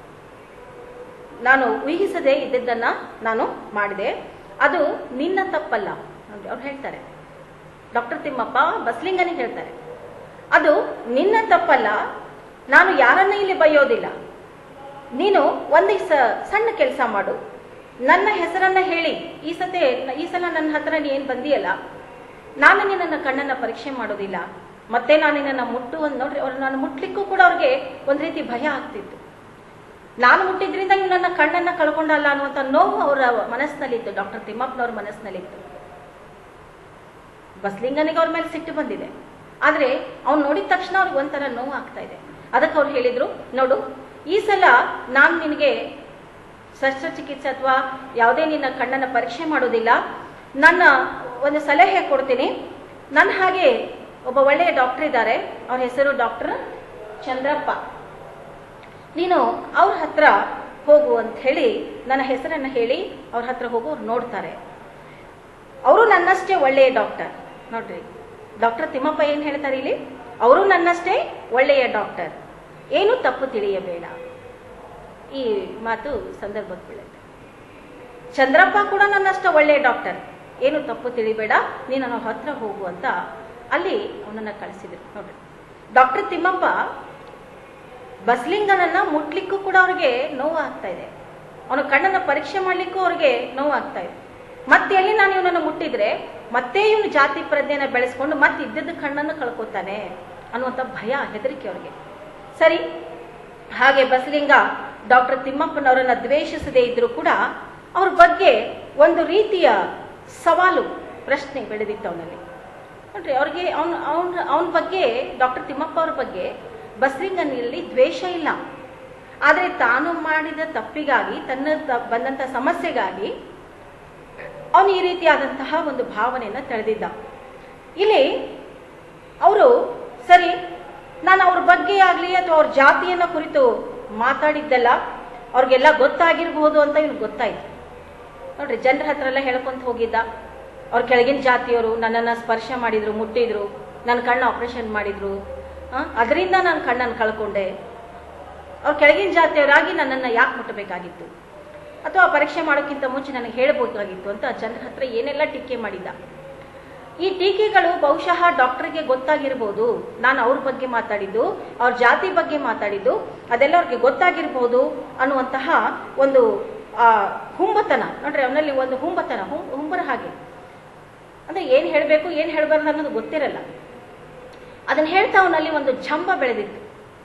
ನಾನು ಊಹಿಸದೆ ಇದ್ದದ್ದನ್ನ ನಾನು ಮಾಡಿದೆ. ಅದು ನಿನ್ನ ತಪ್ಪಲ್ಲ. ಅವ್ರು ಹೇಳ್ತಾರೆ, ಡಾಕ್ಟರ್ ತಿಮ್ಮಪ್ಪ ಬಸ್ಲಿಂಗನಿಗೆ ಹೇಳ್ತಾರೆ, ಅದು ನಿನ್ನ ತಪ್ಪಲ್ಲ. ನಾನು ಯಾರನ್ನ ಇಲ್ಲಿ ಬೈಯೋದಿಲ್ಲ. ನೀನು ಒಂದು ಸಣ್ಣ ಕೆಲಸ ಮಾಡು, ನನ್ನ ಹೆಸರನ್ನ ಹೇಳಿ ಈ ಸತೆ ಈ ಸಲ ನನ್ನ ಹತ್ರ ನೀ ಏನ್ ಬಂದಿಯಲ್ಲ, ನಾನು ನಿನ್ನ ಕಣ್ಣನ್ನ ಪರೀಕ್ಷೆ ಮಾಡೋದಿಲ್ಲ, ಮತ್ತೆ ನಾನು ನಿನ್ನ ಮುಟ್ಟುವ ನೋಡ್ರಿ. ಅವ್ರು ನಾನು ಮುಟ್ಲಿಕ್ಕೂ ಕೂಡ ಅವ್ರಿಗೆ ಒಂದ್ ರೀತಿ ಭಯ ಆಗ್ತಿತ್ತು. ನಾನು ಮುಟ್ಟಿದ್ರಿಂದ ಇವ್ ನನ್ನ ಕಣ್ಣನ್ನ ಕಳ್ಕೊಂಡಲ್ಲ ಅನ್ನುವಂಥ ನೋವು ಅವರ ಮನಸ್ಸಿನಲ್ಲಿತ್ತು, ಡಾಕ್ಟರ್ ತಿಮ್ಮಪ್ಪನವ್ರ ಮನಸ್ಸಿನಲ್ಲಿತ್ತು. ಬಸ್ಲಿಂಗನಿಗೆ ಅವ್ರ ಮೇಲೆ ಸಿಟ್ಟು ಬಂದಿದೆ, ಆದ್ರೆ ಅವ್ನು ನೋಡಿದ ತಕ್ಷಣ ಅವ್ರಿಗೆ ಒಂಥರ ನೋವು ಆಗ್ತಾ ಇದೆ. ಅದಕ್ಕೆ ಅವ್ರು ಹೇಳಿದ್ರು, ನೋಡು, ಈ ಸಲ ನಾನು ನಿನಗೆ ಶಸ್ತ್ರಚಿಕಿತ್ಸೆ ಅಥವಾ ಯಾವುದೇ ನಿನ್ನ ಕಣ್ಣನ್ನ ಪರೀಕ್ಷೆ ಮಾಡೋದಿಲ್ಲ. ನನ್ನ ಒಂದು ಸಲಹೆ ಕೊಡ್ತೀನಿ. ನನ್ನ ಹಾಗೆ ಒಬ್ಬ ಒಳ್ಳೆಯ ಡಾಕ್ಟರ್ ಇದ್ದಾರೆ, ಅವ್ರ ಹೆಸರು ಡಾಕ್ಟರ್ ಚಂದ್ರಪ್ಪ. ನೀನು ಅವ್ರ ಹತ್ರ ಹೋಗು ಅಂತ ಹೇಳಿ ನನ್ನ ಹೆಸರನ್ನ ಹೇಳಿ ಅವ್ರ ಹತ್ರ ಹೋಗು, ಅವ್ರು ನೋಡ್ತಾರೆ. ಅವರು ನನ್ನಷ್ಟೇ ಒಳ್ಳೆಯ ಡಾಕ್ಟರ್. ನೋಡ್ರಿ, ಡಾಕ್ಟರ್ ತಿಮ್ಮಪ್ಪ ಏನ್ ಹೇಳ್ತಾರೆ ಇಲ್ಲಿ, ಅವರು ನನ್ನಷ್ಟೇ ಒಳ್ಳೆಯ ಡಾಕ್ಟರ್. ಏನು ತಪ್ಪು ತಿಳಿಯಬೇಡ. ಈ ಮಾತು ಸಂದರ್ಭಕ್ಕೆ ಬೀಳುತ್ತೆ. ಚಂದ್ರಪ್ಪ ಕೂಡ ನನ್ನಷ್ಟು ಒಳ್ಳೆಯ ಡಾಕ್ಟರ್, ಏನು ತಪ್ಪು ತಿಳಿಬೇಡ, ನೀನು ನನ್ನ ಹತ್ರ ಹೋಗು ಅಂತ ಅಲ್ಲಿ ಅವನನ್ನ ಕಳಿಸಿದ್ರು. ನೋಡ್ರಿ, ಡಾಕ್ಟರ್ ತಿಮ್ಮಪ್ಪ ಬಸಲಿಂಗನನ್ನ ಮುಟ್ಲಿಕ್ಕೂ ಕೂಡ ಅವ್ರಿಗೆ ನೋವು ಆಗ್ತಾ ಇದೆ. ಅವನ ಕಣ್ಣನ್ನ ಪರೀಕ್ಷೆ ಮಾಡ್ಲಿಕ್ಕೂ ಅವ್ರಿಗೆ ನೋವು ಆಗ್ತಾ ಇದೆ. ಮತ್ತೆ ಎಲ್ಲಿ ನಾನು ಇವನನ್ನು ಮುಟ್ಟಿದ್ರೆ ಮತ್ತೆ ಇವನು ಜಾತಿ ಪ್ರಜ್ಞೆನ ಬೆಳೆಸ್ಕೊಂಡು ಮತ್ತೆ ಇದ್ದದ್ದು ಕಣ್ಣನ್ನು ಕಳ್ಕೊತಾನೆ ಅನ್ನುವಂಥ ಭಯ, ಹೆದರಿಕೆ ಅವ್ರಿಗೆ. ಸರಿ, ಹಾಗೆ ಬಸಲಿಂಗ ಡಾಕ್ಟರ್ ತಿಮ್ಮಪ್ಪನವರನ್ನ ದ್ವೇಷಿಸದೇ ಇದ್ರೂ ಕೂಡ ಅವ್ರ ಬಗ್ಗೆ ಒಂದು ರೀತಿಯ ಸವಾಲು, ಪ್ರಶ್ನೆ ಬೆಳೆದಿತ್ತು ಅವನಲ್ಲಿ. ನೋಡ್ರಿ, ಅವ್ರಿಗೆ ಅವನ್ ಅವನ್ ಅವನ ಬಗ್ಗೆ, ಡಾಕ್ಟರ್ ತಿಮ್ಮಪ್ಪ ಅವ್ರ ಬಗ್ಗೆ ಬಸಲಿಂಗನಲ್ಲಿ ದ್ವೇಷ ಇಲ್ಲ. ಆದರೆ ತಾನು ಮಾಡಿದ ತಪ್ಪಿಗಾಗಿ, ತನ್ನ ಬಂದಂತ ಸಮಸ್ಯೆಗಾಗಿ ಅವನು ಈ ರೀತಿಯಾದಂತಹ ಒಂದು ಭಾವನೆಯನ್ನ ತಳೆದಿದ್ದ. ಇಲ್ಲಿ ಅವರು ಸರಿ, ನಾನು ಅವ್ರ ಬಗ್ಗೆ ಆಗ್ಲಿ ಅಥವಾ ಅವ್ರ ಜಾತಿಯನ್ನ ಕುರಿತು ಮಾತಾಡಿದ್ದೆಲ್ಲ ಅವ್ರಿಗೆಲ್ಲ ಗೊತ್ತಾಗಿರ್ಬೋದು ಅಂತ ಇವ್ನಿಗೆ ಗೊತ್ತಾಯ್ತು. ನೋಡ್ರಿ, ಜನರ ಹತ್ರ ಎಲ್ಲ ಹೇಳ್ಕೊಂತ ಹೋಗಿದ್ದ. ಅವ್ರ ಕೆಳಗಿನ ಜಾತಿಯವರು ನನ್ನನ್ನು ಸ್ಪರ್ಶ ಮಾಡಿದ್ರು, ಮುಟ್ಟಿದ್ರು, ನನ್ನ ಕಣ್ಣು ಆಪರೇಷನ್ ಮಾಡಿದ್ರು, ಅದರಿಂದ ನಾನು ಕಣ್ಣನ್ನು ಕಳ್ಕೊಂಡೆ, ಅವ್ರ ಕೆಳಗಿನ ಜಾತಿಯವರಾಗಿ ನನ್ನನ್ನು ಯಾಕೆ ಮುಟ್ಟಬೇಕಾಗಿತ್ತು, ಅಥವಾ ಪರೀಕ್ಷೆ ಮಾಡೋಕ್ಕಿಂತ ಮುಂಚೆ ನನಗೆ ಹೇಳಬೇಕಾಗಿತ್ತು ಅಂತ ಜನರ ಹತ್ರ ಏನೆಲ್ಲ ಟೀಕೆ ಮಾಡಿದ್ದ. ಈ ಟೀಕೆಗಳು ಬಹುಶಃ ಡಾಕ್ಟರ್ಗೆ ಗೊತ್ತಾಗಿರ್ಬೋದು. ನಾನು ಅವ್ರ ಬಗ್ಗೆ ಮಾತಾಡಿದ್ದು, ಅವ್ರ ಜಾತಿ ಬಗ್ಗೆ ಮಾತಾಡಿದ್ದು, ಅದೆಲ್ಲ ಅವ್ರಿಗೆ ಗೊತ್ತಾಗಿರ್ಬೋದು ಅನ್ನುವಂತಹ ಒಂದು ಆ ಹುಂಬತನ. ನೋಡ್ರಿ, ಅವನಲ್ಲಿ ಒಂದು ಹುಂಬತನ, ಹುಂ ಹುಂಬರ ಹಾಗೆ ಅಂದ್ರೆ ಏನ್ ಹೇಳ್ಬೇಕು ಏನ್ ಹೇಳ್ಬಾರ್ದು ಅನ್ನೋದು ಗೊತ್ತಿರಲ್ಲ. ಅದನ್ನ ಹೇಳ್ತಾ ಅವನಲ್ಲಿ ಒಂದು ಜಂಬ ಬೆಳೆದಿತ್ತು.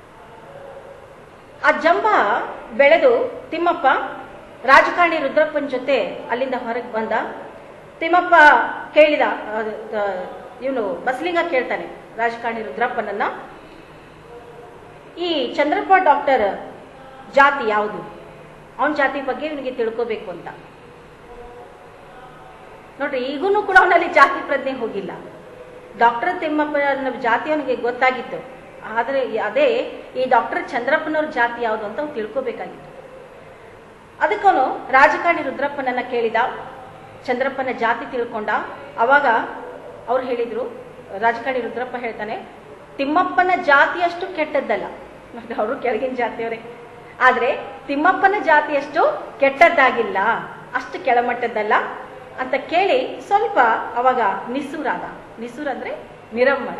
ಆ ಜಂಬ ಬೆಳೆದು ತಿಮ್ಮಪ್ಪ ರಾಜಕಾರಣಿ ರುದ್ರಪ್ಪನ ಜೊತೆ ಅಲ್ಲಿಂದ ಹೊರಗೆ ಬಂದ. ತಿಮ್ಮಪ್ಪ ಕೇಳಿದ, ಇವನು ಬಸಲಿಂಗ ಕೇಳ್ತಾನೆ ರಾಜಕಾರಣಿ ರುದ್ರಪ್ಪನನ್ನ, ಈ ಚಂದ್ರಪ್ಪ ಡಾಕ್ಟರ್ ಜಾತಿ ಯಾವುದು, ಅವನ ಜಾತಿ ಬಗ್ಗೆ ಇವನಿಗೆ ತಿಳ್ಕೋಬೇಕು ಅಂತ. ನೋಡ್ರಿ, ಈಗೂನು ಕೂಡ ಅವನಲ್ಲಿ ಜಾತಿ ಪ್ರಜ್ಞೆ ಹೋಗಿಲ್ಲ. ಡಾಕ್ಟರ್ ತಿಮ್ಮಪ್ಪನ ಜಾತಿ ಅವನಿಗೆ ಗೊತ್ತಾಗಿತ್ತು, ಆದ್ರೆ ಅದೇ ಈ ಡಾಕ್ಟರ್ ಚಂದ್ರಪ್ಪನವ್ರ ಜಾತಿ ಯಾವುದು ಅಂತ ಅವ್ನು ತಿಳ್ಕೋಬೇಕಾಗಿತ್ತು. ಅದಕ್ಕವನು ರಾಜಕಾರಣಿ ರುದ್ರಪ್ಪನನ್ನ ಕೇಳಿದ, ಚಂದ್ರಪ್ಪನ ಜಾತಿ ತಿಳ್ಕೊಂಡ. ಅವಾಗ ಅವ್ರು ಹೇಳಿದ್ರು, ರಾಜಕಾರಣಿ ರುದ್ರಪ್ಪ ಹೇಳ್ತಾನೆ, ತಿಮ್ಮಪ್ಪನ ಜಾತಿಯಷ್ಟು ಕೆಟ್ಟದ್ದಲ್ಲ. ಅವರು ಕೆಳಗಿನ ಜಾತಿಯವರೇ, ಆದ್ರೆ ತಿಮ್ಮಪ್ಪನ ಜಾತಿಯಷ್ಟು ಕೆಟ್ಟದ್ದಾಗಿಲ್ಲ, ಅಷ್ಟು ಕೆಳಮಟ್ಟದ್ದಲ್ಲ ಅಂತ ಕೇಳಿ ಸ್ವಲ್ಪ ಅವಾಗ ನಿಸೂರಾದ. ನಿಸೂರ್ ಅಂದ್ರೆ ನಿರಮ್ಮಳ,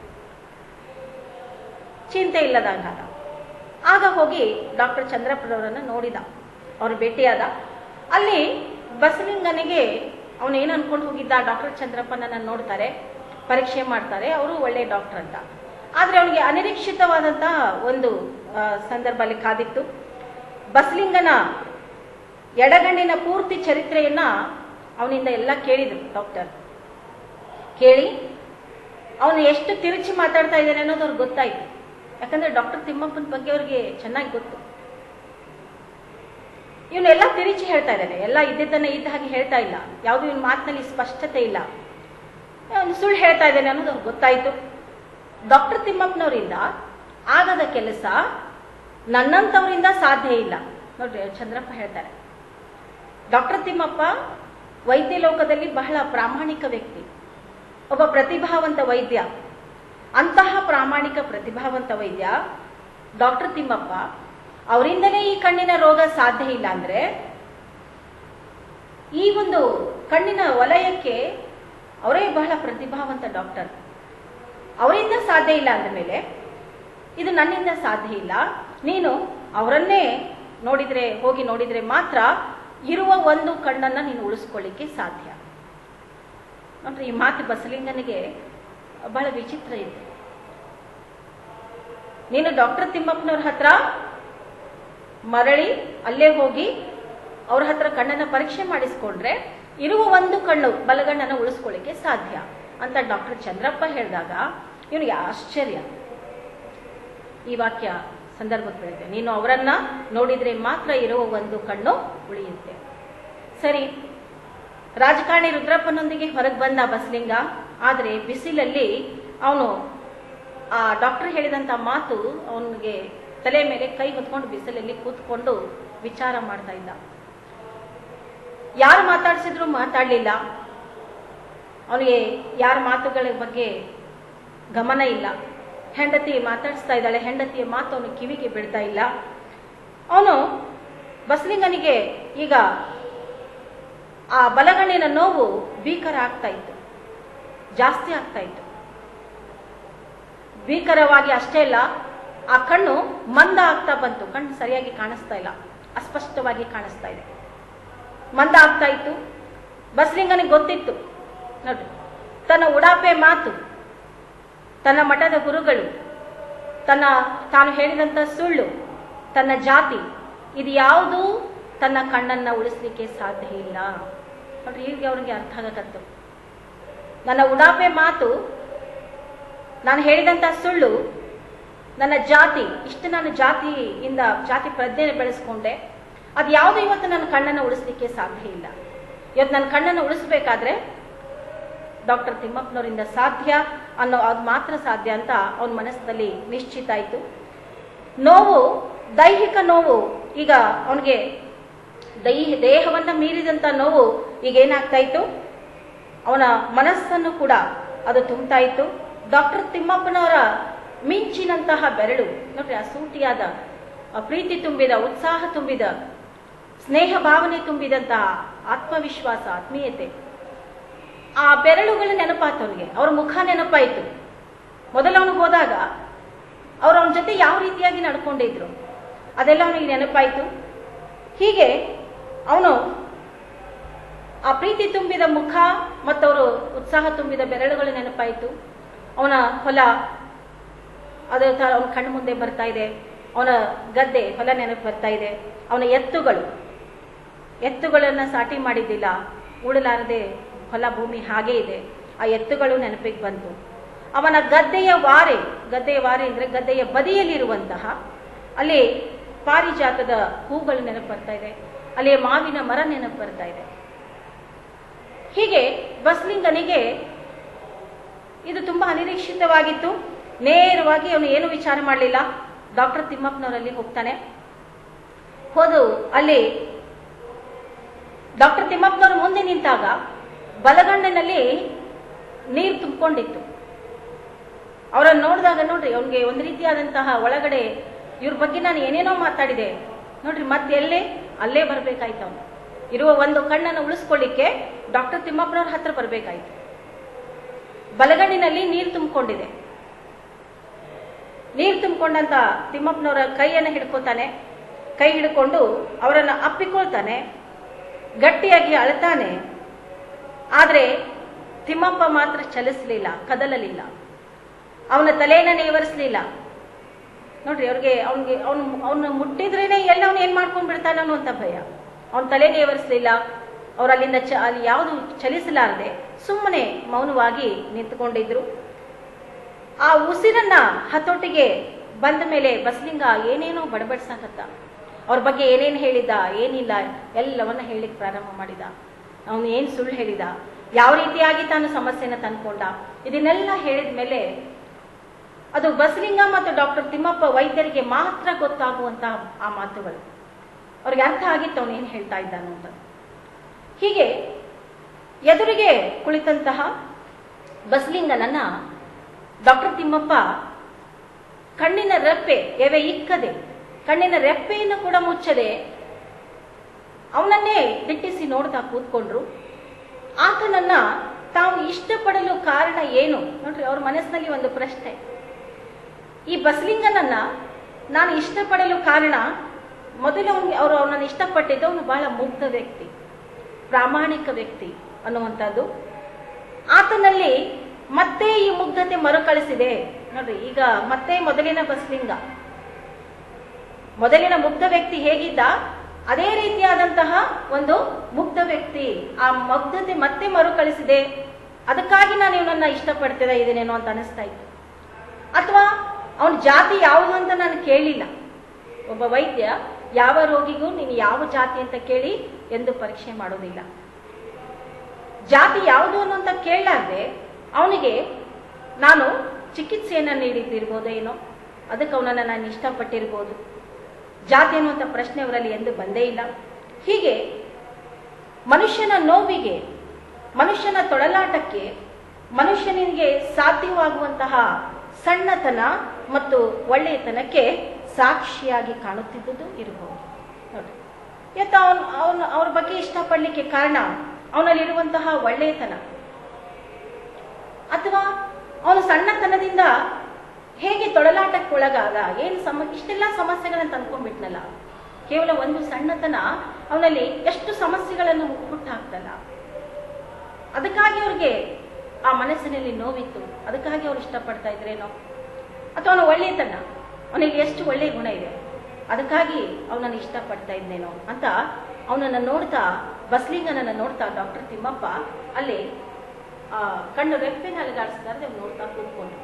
ಚಿಂತೆ ಇಲ್ಲದಾಗಾದ. ಆಗ ಹೋಗಿ ಡಾಕ್ಟರ್ ಚಂದ್ರಪ್ಪನವರನ್ನ ನೋಡಿದ, ಅವ್ರು ಭೇಟಿಯಾದ. ಅಲ್ಲಿ ಬಸಲಿಂಗನಿಗೆ ಅವನು ಏನು ಅನ್ಕೊಂಡು ಹೋಗಿದ್ದ, ಡಾಕ್ಟರ್ ಚಂದ್ರಪ್ಪನನ್ನ ನೋಡ್ತಾರೆ, ಪರೀಕ್ಷೆ ಮಾಡ್ತಾರೆ, ಅವರು ಒಳ್ಳೆ ಡಾಕ್ಟರ್ ಅಂತ. ಆದ್ರೆ ಅವನಿಗೆ ಅನಿರೀಕ್ಷಿತವಾದಂತಹ ಒಂದು ಸಂದರ್ಭ ಅಲ್ಲಿ ಕಾದಿತ್ತು. ಬಸಲಿಂಗನ ಎಡಗಣ್ಣಿನ ಪೂರ್ತಿ ಚರಿತ್ರೆಯನ್ನ ಅವನಿಂದ ಎಲ್ಲ ಕೇಳಿದ್ರು ಡಾಕ್ಟರ್. ಕೇಳಿ ಅವನು ಎಷ್ಟು ತಿರುಚಿ ಮಾತಾಡ್ತಾ ಇದ್ದಾನೆ ಅನ್ನೋದು ಅವ್ರಿಗೆ ಗೊತ್ತಾಯ್ತು. ಯಾಕಂದ್ರೆ ಡಾಕ್ಟರ್ ತಿಮ್ಮಪ್ಪನ ಬಗ್ಗೆ ಅವ್ರಿಗೆ ಚೆನ್ನಾಗಿ ಗೊತ್ತು. ಇವನೆಲ್ಲ ತಿರುಚಿ ಹೇಳ್ತಾ ಇದ್ದಾನೆ, ಎಲ್ಲ ಇದ್ದಿದ್ದನ್ನ ಇದ್ದ ಹಾಗೆ ಹೇಳ್ತಾ ಇಲ್ಲ, ಯಾವುದು ಇವನ್ ಮಾತಿನಲ್ಲಿ ಸ್ಪಷ್ಟತೆ ಇಲ್ಲ, ಅವನು ಸುಳ್ಳು ಹೇಳ್ತಾ ಇದ್ದಾನೆ ಅನ್ನೋದು ಅವ್ರಿಗೆ ಗೊತ್ತಾಯ್ತು. ಡಾಕ್ಟರ್ ತಿಮ್ಮಪ್ಪನವರಿಂದ ಆಗದ ಕೆಲಸ ನನ್ನಂತವರಿಂದ ಸಾಧ್ಯ ಇಲ್ಲ. ನೋಡ್ರಿ, ಚಂದ್ರಪ್ಪ ಹೇಳ್ತಾರೆ, ಡಾಕ್ಟರ್ ತಿಮ್ಮಪ್ಪ ವೈದ್ಯ ಲೋಕದಲ್ಲಿ ಬಹಳ ಪ್ರಾಮಾಣಿಕ ವ್ಯಕ್ತಿ, ಒಬ್ಬ ಪ್ರತಿಭಾವಂತ ವೈದ್ಯ. ಅಂತಹ ಪ್ರಾಮಾಣಿಕ ಪ್ರತಿಭಾವಂತ ವೈದ್ಯ ಡಾಕ್ಟರ್ ತಿಮ್ಮಪ್ಪ, ಅವರಿಂದಲೇ ಈ ಕಣ್ಣಿನ ರೋಗ ಸಾಧ್ಯ ಇಲ್ಲ ಅಂದ್ರೆ, ಈ ಒಂದು ಕಣ್ಣಿನ ವಲಯಕ್ಕೆ ಅವರೇ ಬಹಳ ಪ್ರತಿಭಾವಂತ ಡಾಕ್ಟರ್, ಅವರಿಂದ ಸಾಧ್ಯ ಇಲ್ಲ ಅಂದ ಮೇಲೆ ಇದು ನನ್ನಿಂದ ಸಾಧ್ಯ ಇಲ್ಲ. ನೀನು ಅವರನ್ನೇ ನೋಡಿದ್ರೆ, ಹೋಗಿ ನೋಡಿದ್ರೆ ಮಾತ್ರ ಇರುವ ಒಂದು ಕಣ್ಣನ್ನ ನೀನು ಉಳಿಸ್ಕೊಳ್ಳಿಕ್ಕೆ ಸಾಧ್ಯ. ನೋಡ್ರಿ, ಈ ಮಾತು ಬಸಲಿಂಗನಿಗೆ ಬಹಳ ವಿಚಿತ್ರ ಇದೆ. ನೀನು ಡಾಕ್ಟರ್ ತಿಮ್ಮಪ್ಪನವ್ರ ಹತ್ರ ಮರಳಿ ಅಲ್ಲೇ ಹೋಗಿ ಅವ್ರ ಹತ್ರ ಕಣ್ಣನ್ನ ಪರೀಕ್ಷೆ ಮಾಡಿಸ್ಕೊಂಡ್ರೆ ಇರುವ ಒಂದು ಕಣ್ಣು ಬಲಗಣ್ಣನ ಉಳಿಸ್ಕೊಳ್ಳಿಕ್ಕೆ ಸಾಧ್ಯ ಅಂತ ಡಾಕ್ಟರ್ ಚಂದ್ರಪ್ಪ ಹೇಳಿದಾಗ ಇವನಿಗೆ ಆಶ್ಚರ್ಯ. ಈ ವಾಕ್ಯ ಸಂದರ್ಭಕ್ಕೆ ಬೆಳೆದಿದೆ, ನೀನು ಅವರನ್ನ ನೋಡಿದ್ರೆ ಮಾತ್ರ ಇರುವ ಒಂದು ಕಣ್ಣು ಉಳಿಯುತ್ತೆ. ಸರಿ, ರಾಜಕಾರಣಿ ರುದ್ರಪ್ಪನೊಂದಿಗೆ ಹೊರಗೆ ಬಂದ ಬಸಲಿಂಗ. ಆದ್ರೆ ಬಿಸಿಲಲ್ಲಿ ಅವನು ಆ ಡಾಕ್ಟರ್ ಹೇಳಿದಂತ ಮಾತು ಅವನಿಗೆ ತಲೆ ಮೇಲೆ ಕೈ ಹೊತ್ಕೊಂಡು ಬಿಸಿಲಲ್ಲಿ ಕೂತ್ಕೊಂಡು ವಿಚಾರ ಮಾಡ್ತಾ ಇದ್ದ. ಯಾರು ಮಾತಾಡ್ಸಿದ್ರು ಮಾತಾಡ್ಲಿಲ್ಲ, ಅವನಿಗೆ ಯಾರ ಮಾತುಗಳ ಬಗ್ಗೆ ಗಮನ ಇಲ್ಲ. ಹೆಂಡತಿ ಮಾತಾಡಿಸ್ತಾ ಇದ್ದಾಳೆ, ಹೆಂಡತಿಯ ಮಾತು ಅವನು ಕಿವಿಗೆ ಬಿಡ್ತಾ ಇಲ್ಲ. ಅವನು ಬಸಲಿಂಗನಿಗೆ ಈಗ ಆ ಬಲಗಣ್ಣಿನ ನೋವು ಭೀಕರ ಆಗ್ತಾ ಇತ್ತು, ಜಾಸ್ತಿ ಆಗ್ತಾ ಇತ್ತು. ಭೀಕರವಾಗಿ ಅಷ್ಟೇ ಇಲ್ಲ, ಆ ಕಣ್ಣು ಮಂದ ಆಗ್ತಾ ಬಂತು. ಕಣ್ಣು ಸರಿಯಾಗಿ ಕಾಣಿಸ್ತಾ ಇಲ್ಲ, ಅಸ್ಪಷ್ಟವಾಗಿ ಕಾಣಿಸ್ತಾ ಇದೆ, ಮಂದ ಆಗ್ತಾ ಇತ್ತು. ಬಸಲಿಂಗನಿಗೆ ಗೊತ್ತಿತ್ತು ನೋಡ್ರಿ, ತನ್ನ ಉಡಾಪೆ ಮಾತು, ತನ್ನ ಮಠದ ಗುರುಗಳು, ತನ್ನ ತಾನು ಹೇಳಿದಂಥ ಸುಳ್ಳು, ತನ್ನ ಜಾತಿ, ಇದು ಯಾವುದು ತನ್ನ ಕಣ್ಣನ್ನ ಉಳಿಸ್ಲಿಕ್ಕೆ ಸಾಧ್ಯ ಇಲ್ಲ ನೋಡ್ರಿ. ಈಗ ಅವ್ರಿಗೆ ಅರ್ಥ ಆಗಕತ್ತು, ನನ್ನ ಉಡಾಪೆ ಮಾತು, ನಾನು ಹೇಳಿದಂಥ ಸುಳ್ಳು, ನನ್ನ ಜಾತಿ, ಇಷ್ಟು ನಾನು ಜಾತಿಯಿಂದ ಜಾತಿ ಪ್ರಜ್ಞೆ ಬೆಳೆಸ್ಕೊಂಡೆ, ಅದು ಯಾವುದು ಇವತ್ತು ನನ್ನ ಕಣ್ಣನ್ನು ಉಳಿಸ್ಲಿಕ್ಕೆ ಸಾಧ್ಯ ಇಲ್ಲ. ಇವತ್ತು ನನ್ನ ಕಣ್ಣನ್ನು ಉಳಿಸ್ಬೇಕಾದ್ರೆ ಡಾಕ್ಟರ್ ತಿಮ್ಮಪ್ಪನವರಿಂದ ಸಾಧ್ಯ ಅನ್ನೋ ಅದು ಮಾತ್ರ ಸಾಧ್ಯ ಅಂತ ಅವನ ಮನಸ್ಸಿನಲ್ಲಿ ನಿಶ್ಚಿತ ಆಯಿತು. ನೋವು, ದೈಹಿಕ ನೋವು, ಈಗ ಅವನಿಗೆ ದೈ ದೇಹವನ್ನ ಮೀರಿದಂಥ ನೋವು ಈಗ ಏನಾಗ್ತಾ ಇತ್ತು, ಅವನ ಮನಸ್ಸನ್ನು ಕೂಡ ಅದು ತುಂಬ್ತಾ ಇತ್ತು. ಡಾಕ್ಟರ್ ತಿಮ್ಮಪ್ಪನವರ ಮಿಂಚಿನಂತಹ ಬೆರಳು ನೋಡ್ರಿ, ಆ ಸೂಟಿಯಾದ ಪ್ರೀತಿ ತುಂಬಿದ, ಉತ್ಸಾಹ ತುಂಬಿದ, ಸ್ನೇಹ ಭಾವನೆ ತುಂಬಿದಂತಹ ಆತ್ಮವಿಶ್ವಾಸ, ಆತ್ಮೀಯತೆ, ಆ ಬೆರಳುಗಳ ನೆನಪಾಯ್ತು ಅವನಿಗೆ. ಅವರ ಮುಖ ನೆನಪಾಯಿತು. ಮೊದಲು ಅವನು ಹೋದಾಗ ಅವ್ರು ಅವನ ಜೊತೆ ಯಾವ ರೀತಿಯಾಗಿ ನಡ್ಕೊಂಡಿದ್ರು ಅದೆಲ್ಲ ಅವನಿಗೆ ನೆನಪಾಯಿತು. ಹೀಗೆ ಅವನು ಆ ಪ್ರೀತಿ ತುಂಬಿದ ಮುಖ ಮತ್ತು ಅವರು ಉತ್ಸಾಹ ತುಂಬಿದ ಬೆರಳುಗಳು ನೆನಪಾಯಿತು. ಅವನ ಹೊಲ ಅದೇ ತರ ಅವನ ಕಣ್ಣು ಮುಂದೆ ಬರ್ತಾ ಇದೆ, ಅವನ ಗದ್ದೆ ಹೊಲ ನೆನಪು ಬರ್ತಾ ಇದೆ, ಅವನ ಎತ್ತುಗಳು, ಎತ್ತುಗಳನ್ನ ಸಾಟಿ ಮಾಡಿದ್ದಿಲ್ಲ, ಉಡಲಾರದೆ ಹೊಲ ಭೂಮಿ ಹಾಗೆ ಇದೆ, ಆ ಎತ್ತುಗಳು ನೆನಪಿಗೆ ಬಂತು. ಅವನ ಗದ್ದೆಯ ವಾರೆ, ಗದ್ದೆಯ ವಾರೆ ಅಂದ್ರೆ ಗದ್ದೆಯ ಬದಿಯಲ್ಲಿರುವಂತಹ ಅಲ್ಲಿ ಪಾರಿಜಾತದ ಹೂಗಳು ನೆನಪು ಬರ್ತಾ ಇದೆ, ಅಲ್ಲಿ ಮಾವಿನ ಮರ ನೆನಪು ಬರ್ತಾ ಇದೆ. ಹೀಗೆ ಬಸಲಿಂಗನಿಗೆ ಇದು ತುಂಬಾ ಅನಿರೀಕ್ಷಿತವಾಗಿತ್ತು. ನೇರವಾಗಿ ಅವನು ಏನು ವಿಚಾರ ಮಾಡಲಿಲ್ಲ, ಡಾಕ್ಟರ್ ತಿಮ್ಮಪ್ಪನವರಲ್ಲಿ ಹೋಗ್ತಾನೆ. ಹೋದು ಅಲ್ಲಿ ಡಾಕ್ಟರ್ ತಿಮ್ಮಪ್ಪನವರು ಮುಂದೆ ನಿಂತಾಗ ಬಲಗಣ್ಣಿನಲ್ಲಿ ನೀರು ತುಂಬಿಕೊಂಡಿತ್ತು. ಅವರನ್ನು ನೋಡಿದಾಗ ನೋಡ್ರಿ, ಅವನಿಗೆ ಒಂದು ರೀತಿಯಾದಂತಹ ಒಳಗಡೆ ಇವ್ರ ಬಗ್ಗೆ ನಾನು ಏನೇನೋ ಮಾತಾಡಿದೆ ನೋಡ್ರಿ, ಮತ್ತೆ ಎಲ್ಲೇ ಅಲ್ಲೇ ಬರ್ಬೇಕಾಯ್ತು. ಅವನು ಇರುವ ಒಂದು ಕಣ್ಣನ್ನು ಉಳಿಸ್ಕೊಳ್ಳಿಕ್ಕೆ ಡಾಕ್ಟರ್ ತಿಮ್ಮಪ್ಪನವ್ರ ಹತ್ರ ಬರ್ಬೇಕಾಯ್ತು. ಬಲಗಣ್ಣಿನಲ್ಲಿ ನೀರು ತುಂಬಿಕೊಂಡಿದೆ. ನೀರು ತುಂಬಿಕೊಂಡಂತ ತಿಮ್ಮಪ್ಪನವರ ಕೈಯನ್ನು ಹಿಡ್ಕೊತಾನೆ. ಕೈ ಹಿಡ್ಕೊಂಡು ಅವರನ್ನ ಅಪ್ಪಿಕೊಳ್ತಾನೆ, ಗಟ್ಟಿಯಾಗಿ ಅಳ್ತಾನೆ. ಆದ್ರೆ ತಿಮ್ಮಪ್ಪ ಮಾತ್ರ ಚಲಿಸಲಿಲ್ಲ, ಕದಲಲಿಲ್ಲ, ಅವನ ತಲೆಯನ್ನ ನೇವರಿಸಲಿಲ್ಲ. ನೋಡ್ರಿ, ಅವ್ರಿಗೆ ಅವನಿಗೆ ಅವನು ಅವನು ಮುಟ್ಟಿದ್ರೇನೆ ಎಲ್ಲ ಅವನು ಏನ್ ಮಾಡ್ಕೊಂಡ್ ಬಿಡ್ತಾನ ಅನ್ನುವಂತ ಭಯ. ಅವನ ತಲೆ ನೇವರಿಸಲಿಲ್ಲ. ಅವ್ರು ಅಲ್ಲಿಂದ ಚ ಅಲ್ಲಿ ಯಾವುದು ಚಲಿಸಲಾರದೆ ಸುಮ್ಮನೆ ಮೌನವಾಗಿ ನಿಂತುಕೊಂಡಿದ್ರು. ಆ ಉಸಿರನ್ನ ಹತೋಟಿಗೆ ಬಂದ ಮೇಲೆ ಬಸಲಿಂಗ ಏನೇನೋ ಬಡಬಡ್ಸಾಕತ್ತ. ಅವ್ರ ಬಗ್ಗೆ ಏನೇನು ಹೇಳಿದ, ಏನಿಲ್ಲ ಎಲ್ಲವನ್ನ ಹೇಳಿಕ್ ಪ್ರಾರಂಭ ಮಾಡಿದ. ಅವನು ಏನ್ ಸುಳ್ಳು ಹೇಳಿದ, ಯಾವ ರೀತಿಯಾಗಿ ತಾನು ಸಮಸ್ಯೆನ ತಂದ್ಕೊಂಡ, ಇದನ್ನೆಲ್ಲ ಹೇಳಿದ ಮೇಲೆ ಅದು ಬಸಲಿಂಗ ಮತ್ತು ಡಾಕ್ಟರ್ ತಿಮ್ಮಪ್ಪ ವೈದ್ಯರಿಗೆ ಮಾತ್ರ ಗೊತ್ತಾಗುವಂತಹ ಆ ಮಾತುಗಳು. ಅವ್ರಿಗೆ ಅರ್ಥ ಆಗಿತ್ತು ಅವನು ಏನ್ ಹೇಳ್ತಾ ಇದ್ದಾನು ಅಂತ. ಹೀಗೆ ಎದುರಿಗೆ ಕುಳಿತಂತಹ ಬಸಲಿಂಗನನ್ನ ಡಾಕ್ಟರ್ ತಿಮ್ಮಪ್ಪ ಕಣ್ಣಿನ ರೆಪ್ಪೆ ಎವೆ ಇಕ್ಕದೆ, ಕಣ್ಣಿನ ರೆಪ್ಪೆಯನ್ನು ಕೂಡ ಮುಚ್ಚದೆ ಅವನನ್ನೇ ದಿಟ್ಟಿಸಿ ನೋಡ್ತಾ ಕೂತ್ಕೊಂಡ್ರು. ಆತನನ್ನ ತಾವು ಇಷ್ಟಪಡಲು ಕಾರಣ ಏನು ನೋಡ್ರಿ, ಅವ್ರ ಮನಸ್ಸಿನಲ್ಲಿ ಒಂದು ಪ್ರಶ್ನೆ. ಈ ಬಸಲಿಂಗನನ್ನ ನಾನು ಇಷ್ಟಪಡಲು ಕಾರಣ, ಮೊದಲು ಅವನಿಗೆ ಅವರು ಅವನನ್ನು ಇಷ್ಟಪಟ್ಟಿದ್ದು ಅವನು ಬಹಳ ಮುಗ್ಧ ವ್ಯಕ್ತಿ, ಪ್ರಾಮಾಣಿಕ ವ್ಯಕ್ತಿ ಅನ್ನುವಂಥದ್ದು. ಆತನಲ್ಲಿ ಮತ್ತೆ ಈ ಮುಗ್ಧತೆ ಮರುಕಳಿಸಿದೆ ನೋಡ್ರಿ. ಈಗ ಮತ್ತೆ ಮೊದಲಿನ ಬಸಲಿಂಗ, ಮೊದಲಿನ ಮುಗ್ಧ ವ್ಯಕ್ತಿ ಹೇಗಿದ್ದ ಅದೇ ರೀತಿಯಾದಂತಹ ಒಂದು ಮುಗ್ಧ ವ್ಯಕ್ತಿ, ಆ ಮುಗ್ಧತೆ ಮತ್ತೆ ಮರುಕಳಿಸಿದೆ. ಅದಕ್ಕಾಗಿ ನಾನು ಇವನನ್ನ ಇಷ್ಟಪಡ್ತಿದ್ದ ಇದನ್ನೇನೋ ಅಂತ ಅನಿಸ್ತಾ ಇತ್ತು. ಅಥವಾ ಅವನ ಜಾತಿ ಯಾವುದು ಅಂತ ನಾನು ಕೇಳಿಲ್ಲ. ಒಬ್ಬ ವೈದ್ಯ ಯಾವ ರೋಗಿಗೂ ನೀನು ಯಾವ ಜಾತಿ ಅಂತ ಕೇಳಿ ಎಂದು ಪರೀಕ್ಷೆ ಮಾಡೋದಿಲ್ಲ. ಜಾತಿ ಯಾವುದು ಅನ್ನೋಂತ ಕೇಳಲಾರ್ದೆ ಅವನಿಗೆ ನಾನು ಚಿಕಿತ್ಸೆಯನ್ನ ನೀಡಿದ್ದಿರ್ಬೋದು ಏನೋ, ಅದಕ್ಕೆ ಅವನನ್ನ ನಾನು ಇಷ್ಟಪಟ್ಟಿರ್ಬೋದು. ಜಾತಿ ಅನ್ನುವಂಥ ಪ್ರಶ್ನೆ ಅವರಲ್ಲಿ ಎಂದು ಬಂದೇ ಇಲ್ಲ. ಹೀಗೆ ಮನುಷ್ಯನ ನೋವಿಗೆ, ಮನುಷ್ಯನ ತೊಳಲಾಟಕ್ಕೆ, ಮನುಷ್ಯನಿಗೆ ಸಾಧ್ಯವಾಗುವಂತಹ ಸಣ್ಣತನ ಮತ್ತು ಒಳ್ಳೆಯತನಕ್ಕೆ ಸಾಕ್ಷಿಯಾಗಿ ಕಾಣುತ್ತಿದ್ದುದು ಇರಬಹುದು. ನೋಡಿ, ಇವತ್ತು ಅವನು ಅವನು ಅವ್ರ ಬಗ್ಗೆ ಇಷ್ಟಪಡಲಿಕ್ಕೆ ಕಾರಣ ಅವನಲ್ಲಿರುವಂತಹ ಒಳ್ಳೆಯತನ, ಅಥವಾ ಅವನು ಸಣ್ಣತನದಿಂದ ಹೇಗೆ ತೊಳಲಾಟಕ್ಕೊಳಗಾದ, ಏನು ಸಮ ಇಷ್ಟೆಲ್ಲ ಸಮಸ್ಯೆಗಳನ್ನು ತಂದ್ಕೊಂಡ್ಬಿಟ್ನಲ್ಲ. ಕೇವಲ ಒಂದು ಸಣ್ಣತನ ಅವನಲ್ಲಿ ಎಷ್ಟು ಸಮಸ್ಯೆಗಳನ್ನು ಹುಟ್ಟಾಕ್ತಲ್ಲ. ಅದಕ್ಕಾಗಿ ಅವ್ರಿಗೆ ಆ ಮನಸ್ಸಿನಲ್ಲಿ ನೋವಿತ್ತು, ಅದಕ್ಕಾಗಿ ಅವ್ರು ಇಷ್ಟಪಡ್ತಾ ಇದ್ರೇನೋ, ಅಥವಾ ಅವನ ಒಳ್ಳೆಯತನ, ಅವನಿಗೆ ಎಷ್ಟು ಒಳ್ಳೆಯ ಗುಣ ಇದೆ, ಅದಕ್ಕಾಗಿ ಅವನನ್ನು ಇಷ್ಟಪಡ್ತಾ ಇದ್ನೇನೋ ಅಂತ ಅವನನ್ನು ನೋಡ್ತಾ, ಬಸ್ಲಿಂಗನನ್ನು ನೋಡ್ತಾ ಡಾಕ್ಟರ್ ತಿಮ್ಮಪ್ಪ ಅಲ್ಲಿ ಆ ಕಣ್ಣು ರೆಪ್ಪೆನ ಅಲುಗಾಡಿಸಿದಾರೆ ನೋಡ್ತಾ ಕೂತ್ಕೊಂಡು.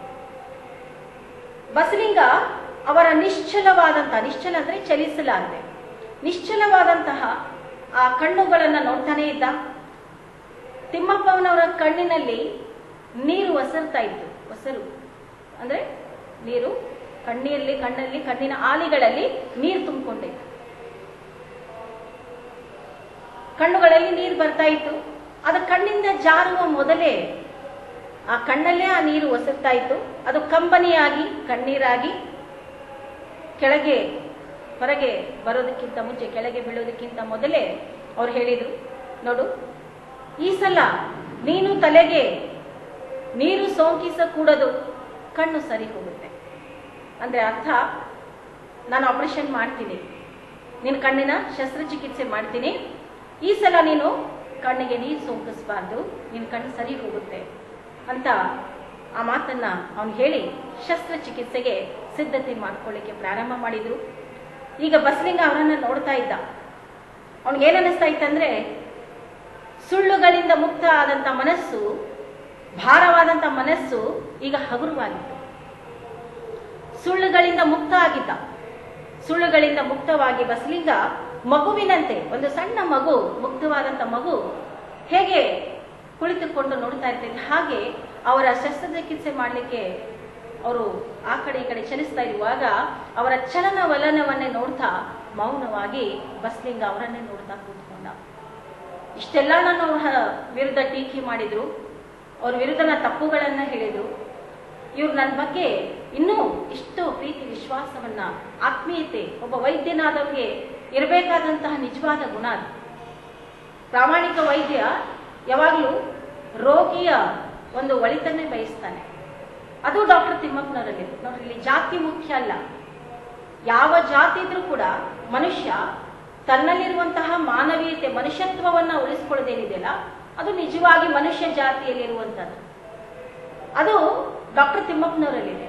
ಬಸಲಿಂಗ ಅವರ ನಿಶ್ಚಲವಾದಂತಹ, ನಿಶ್ಚಲ ಅಂದ್ರೆ ಚಲಿಸಲಾರದೆ, ನಿಶ್ಚಲವಾದಂತಹ ಆ ಕಣ್ಣುಗಳನ್ನ ನೋಡ್ತಾನೆ ಇದ್ದ. ತಿಮ್ಮಪ್ಪನವರ ಕಣ್ಣಿನಲ್ಲಿ ನೀರು ಒಸರ್ತಾ ಇತ್ತು. ಒಸರು ಅಂದ್ರೆ ನೀರು ಕಣ್ಣಲ್ಲಿ ಕಣ್ಣಲ್ಲಿ ಕಣ್ಣಿನ ಆಲಿಗಳಲ್ಲಿ ನೀರು ತುಂಬಿಕೊಂಡಿತ್ತು. ಕಣ್ಣುಗಳಲ್ಲಿ ನೀರು ಬರ್ತಾ ಇತ್ತು. ಅದು ಕಣ್ಣಿಂದ ಜಾರುವ ಮೊದಲೇ ಆ ಕಣ್ಣಲ್ಲೇ ಆ ನೀರು ಒಸರ್ತಾ ಇತ್ತು. ಅದು ಕಂಬನಿಯಾಗಿ ಕಣ್ಣೀರಾಗಿ ಕೆಳಗೆ ಹೊರಗೆ ಬರೋದಕ್ಕಿಂತ ಮುಂಚೆ, ಕೆಳಗೆ ಬೀಳೋದಕ್ಕಿಂತ ಮೊದಲೇ ಅವ್ರು ಹೇಳಿದ್ರು, ನೋಡು, ಈ ಸಲ ನೀನು ತಲೆಗೆ ನೀರು ಸೋಂಕಿಸಕೂಡದು, ಕಣ್ಣು ಸರಿ ಹೋಗುತ್ತೆ. ಅಂದ್ರೆ ಅರ್ಥ, ನಾನು ಆಪರೇಷನ್ ಮಾಡ್ತೀನಿ, ನಿನ್ನ ಕಣ್ಣಿನ ಶಸ್ತ್ರಚಿಕಿತ್ಸೆ ಮಾಡ್ತೀನಿ, ಈ ಸಲ ನೀನು ಕಣ್ಣಿಗೆ ನೀರು ಸೋಂಕಿಸಬಾರ್ದು, ನಿನ್ನ ಕಣ್ಣು ಸರಿ ಹೋಗುತ್ತೆ ಅಂತ ಆ ಮಾತನ್ನ ಅವನು ಹೇಳಿ ಶಸ್ತ್ರಚಿಕಿತ್ಸೆಗೆ ಸಿದ್ಧತೆ ಮಾಡ್ಕೊಳ್ಳಿಕ್ಕೆ ಪ್ರಾರಂಭ ಮಾಡಿದ್ರು. ಈಗ ಬಸಲಿಂಗ ಅವರನ್ನ ನೋಡ್ತಾ ಇದ್ದ. ಅವನಿಗೆ ಏನನ್ನಿಸ್ತಾ ಇತ್ತಂದ್ರೆ, ಸುಳ್ಳುಗಳಿಂದ ಮುಕ್ತ ಆದಂತ ಮನಸ್ಸು, ಭಾರವಾದಂತ ಮನಸ್ಸು ಈಗ ಹಗುರವಾಗಿತ್ತು. ಸುಳ್ಳುಗಳಿಂದ ಮುಕ್ತ ಆಗಿದ್ದ. ಸುಳ್ಳುಗಳಿಂದ ಮುಕ್ತವಾಗಿ ಬಸಲಿಂಗ ಮಗುವಿನಂತೆ, ಒಂದು ಸಣ್ಣ ಮಗು, ಮುಕ್ತವಾದಂತ ಮಗು ಹೇಗೆ ಕುಳಿತುಕೊಂಡು ನೋಡ್ತಾ ಇರ್ತಿದ್ದ ಹಾಗೆ ಅವರ ಶಸ್ತ್ರಚಿಕಿತ್ಸೆ ಮಾಡಲಿಕ್ಕೆ ಅವರು ಆ ಕಡೆ ಈ ಕಡೆ ಚಲಿಸ್ತಾ ಇರುವಾಗ ಅವರ ಚಲನವಲನವನ್ನೇ ನೋಡ್ತಾ ಮೌನವಾಗಿ ಬಸಲಿಂಗ ಅವರನ್ನೇ ನೋಡ್ತಾ ಕೂತ್ಕೊಂಡ. ಇಷ್ಟೆಲ್ಲ ನಾನು ಅವರ ವಿರುದ್ಧ ಟೀಕೆ ಮಾಡಿದ್ರು, ಅವ್ರ ವಿರುದ್ಧ ತಪ್ಪುಗಳನ್ನ ಹೇಳಿದ್ರು, ಇವ್ರು ನನ್ನ ಬಗ್ಗೆ ಇನ್ನೂ ಇಷ್ಟು ಪ್ರೀತಿ ವಿಶ್ವಾಸವನ್ನ, ಆತ್ಮೀಯತೆ, ಒಬ್ಬ ವೈದ್ಯನಾದವರಿಗೆ ಇರಬೇಕಾದಂತಹ ನಿಜವಾದ ಗುಣ ಅದು. ಪ್ರಾಮಾಣಿಕ ವೈದ್ಯ ಯಾವಾಗಲೂ ರೋಗಿಯ ಒಂದು ಒಳಿತನ್ನೇ ಬಯಸ್ತಾನೆ. ಅದು ಡಾಕ್ಟರ್ ತಿಮ್ಮಪ್ಪನವರಲ್ಲಿ. ನೋಡ್ರಿ, ಇಲ್ಲಿ ಜಾತಿ ಮುಖ್ಯ ಅಲ್ಲ. ಯಾವ ಜಾತಿ ಇದ್ರೂ ಕೂಡ ಮನುಷ್ಯ ತನ್ನಲ್ಲಿರುವಂತಹ ಮಾನವೀಯತೆ, ಮನುಷ್ಯತ್ವವನ್ನ ಉಳಿಸ್ಕೊಳ್ಳೋದೇನಿದೆಯಲ್ಲ, ಅದು ನಿಜವಾಗಿ ಮನುಷ್ಯ ಜಾತಿಯಲ್ಲಿರುವಂತದ್ದು. ಅದು ಡಾಕ್ಟರ್ ತಿಮ್ಮಪ್ಪನವರಲ್ಲಿದೆ.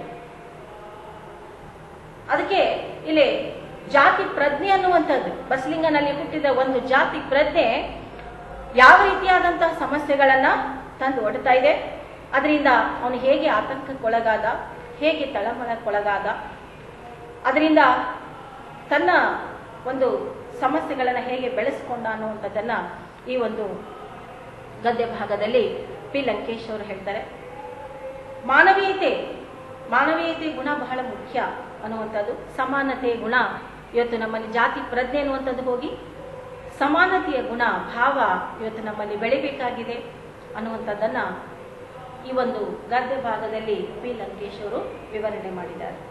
ಅದಕ್ಕೆ ಇಲ್ಲಿ ಜಾತಿ ಪ್ರಜ್ಞೆ ಅನ್ನುವಂಥದ್ದು, ಬಸಲಿಂಗನಲ್ಲಿ ಹುಟ್ಟಿದ ಒಂದು ಜಾತಿ ಪ್ರಜ್ಞೆ ಯಾವ ರೀತಿಯಾದಂತಹ ಸಮಸ್ಯೆಗಳನ್ನ ತಂದು ಒಡ್ತಾ ಇದೆ, ಅದರಿಂದ ಅವನು ಹೇಗೆ ಆತಂಕಕ್ಕೊಳಗಾದ, ಹೇಗೆ ತಳಮಳಕ್ಕೊಳಗಾದ, ಅದರಿಂದ ತನ್ನ ಒಂದು ಸಮಸ್ಯೆಗಳನ್ನ ಹೇಗೆ ಬೆಳೆಸ್ಕೊಂಡ ಅನ್ನುವಂಥದ್ದನ್ನ ಈ ಒಂದು ಗದ್ಯ ಭಾಗದಲ್ಲಿ ಪಿ ಲಂಕೇಶ್ ಅವರು ಹೇಳ್ತಾರೆ. ಮಾನವೀಯತೆ, ಮಾನವೀಯತೆ ಗುಣ ಬಹಳ ಮುಖ್ಯ ಅನ್ನುವಂಥದ್ದು. ಸಮಾನತೆ ಗುಣ, ಇವತ್ತು ನಮ್ಮಲ್ಲಿ ಜಾತಿ ಪ್ರಜ್ಞೆ ಅನ್ನುವಂಥದ್ದು ಹೋಗಿ ಸಮಾನತೆಯ ಗುಣ, ಭಾವ ಇವತ್ತು ನಮ್ಮಲ್ಲಿ ಬೆಳಿಬೇಕಾಗಿದೆ ಅನ್ನುವಂಥದ್ದನ್ನ ಈ ಒಂದು ಗದ್ಯ ಭಾಗದಲ್ಲಿ ಪಿ ಲಂಕೇಶ್ ಅವರು ವಿವರಣೆ ಮಾಡಿದ್ದಾರೆ.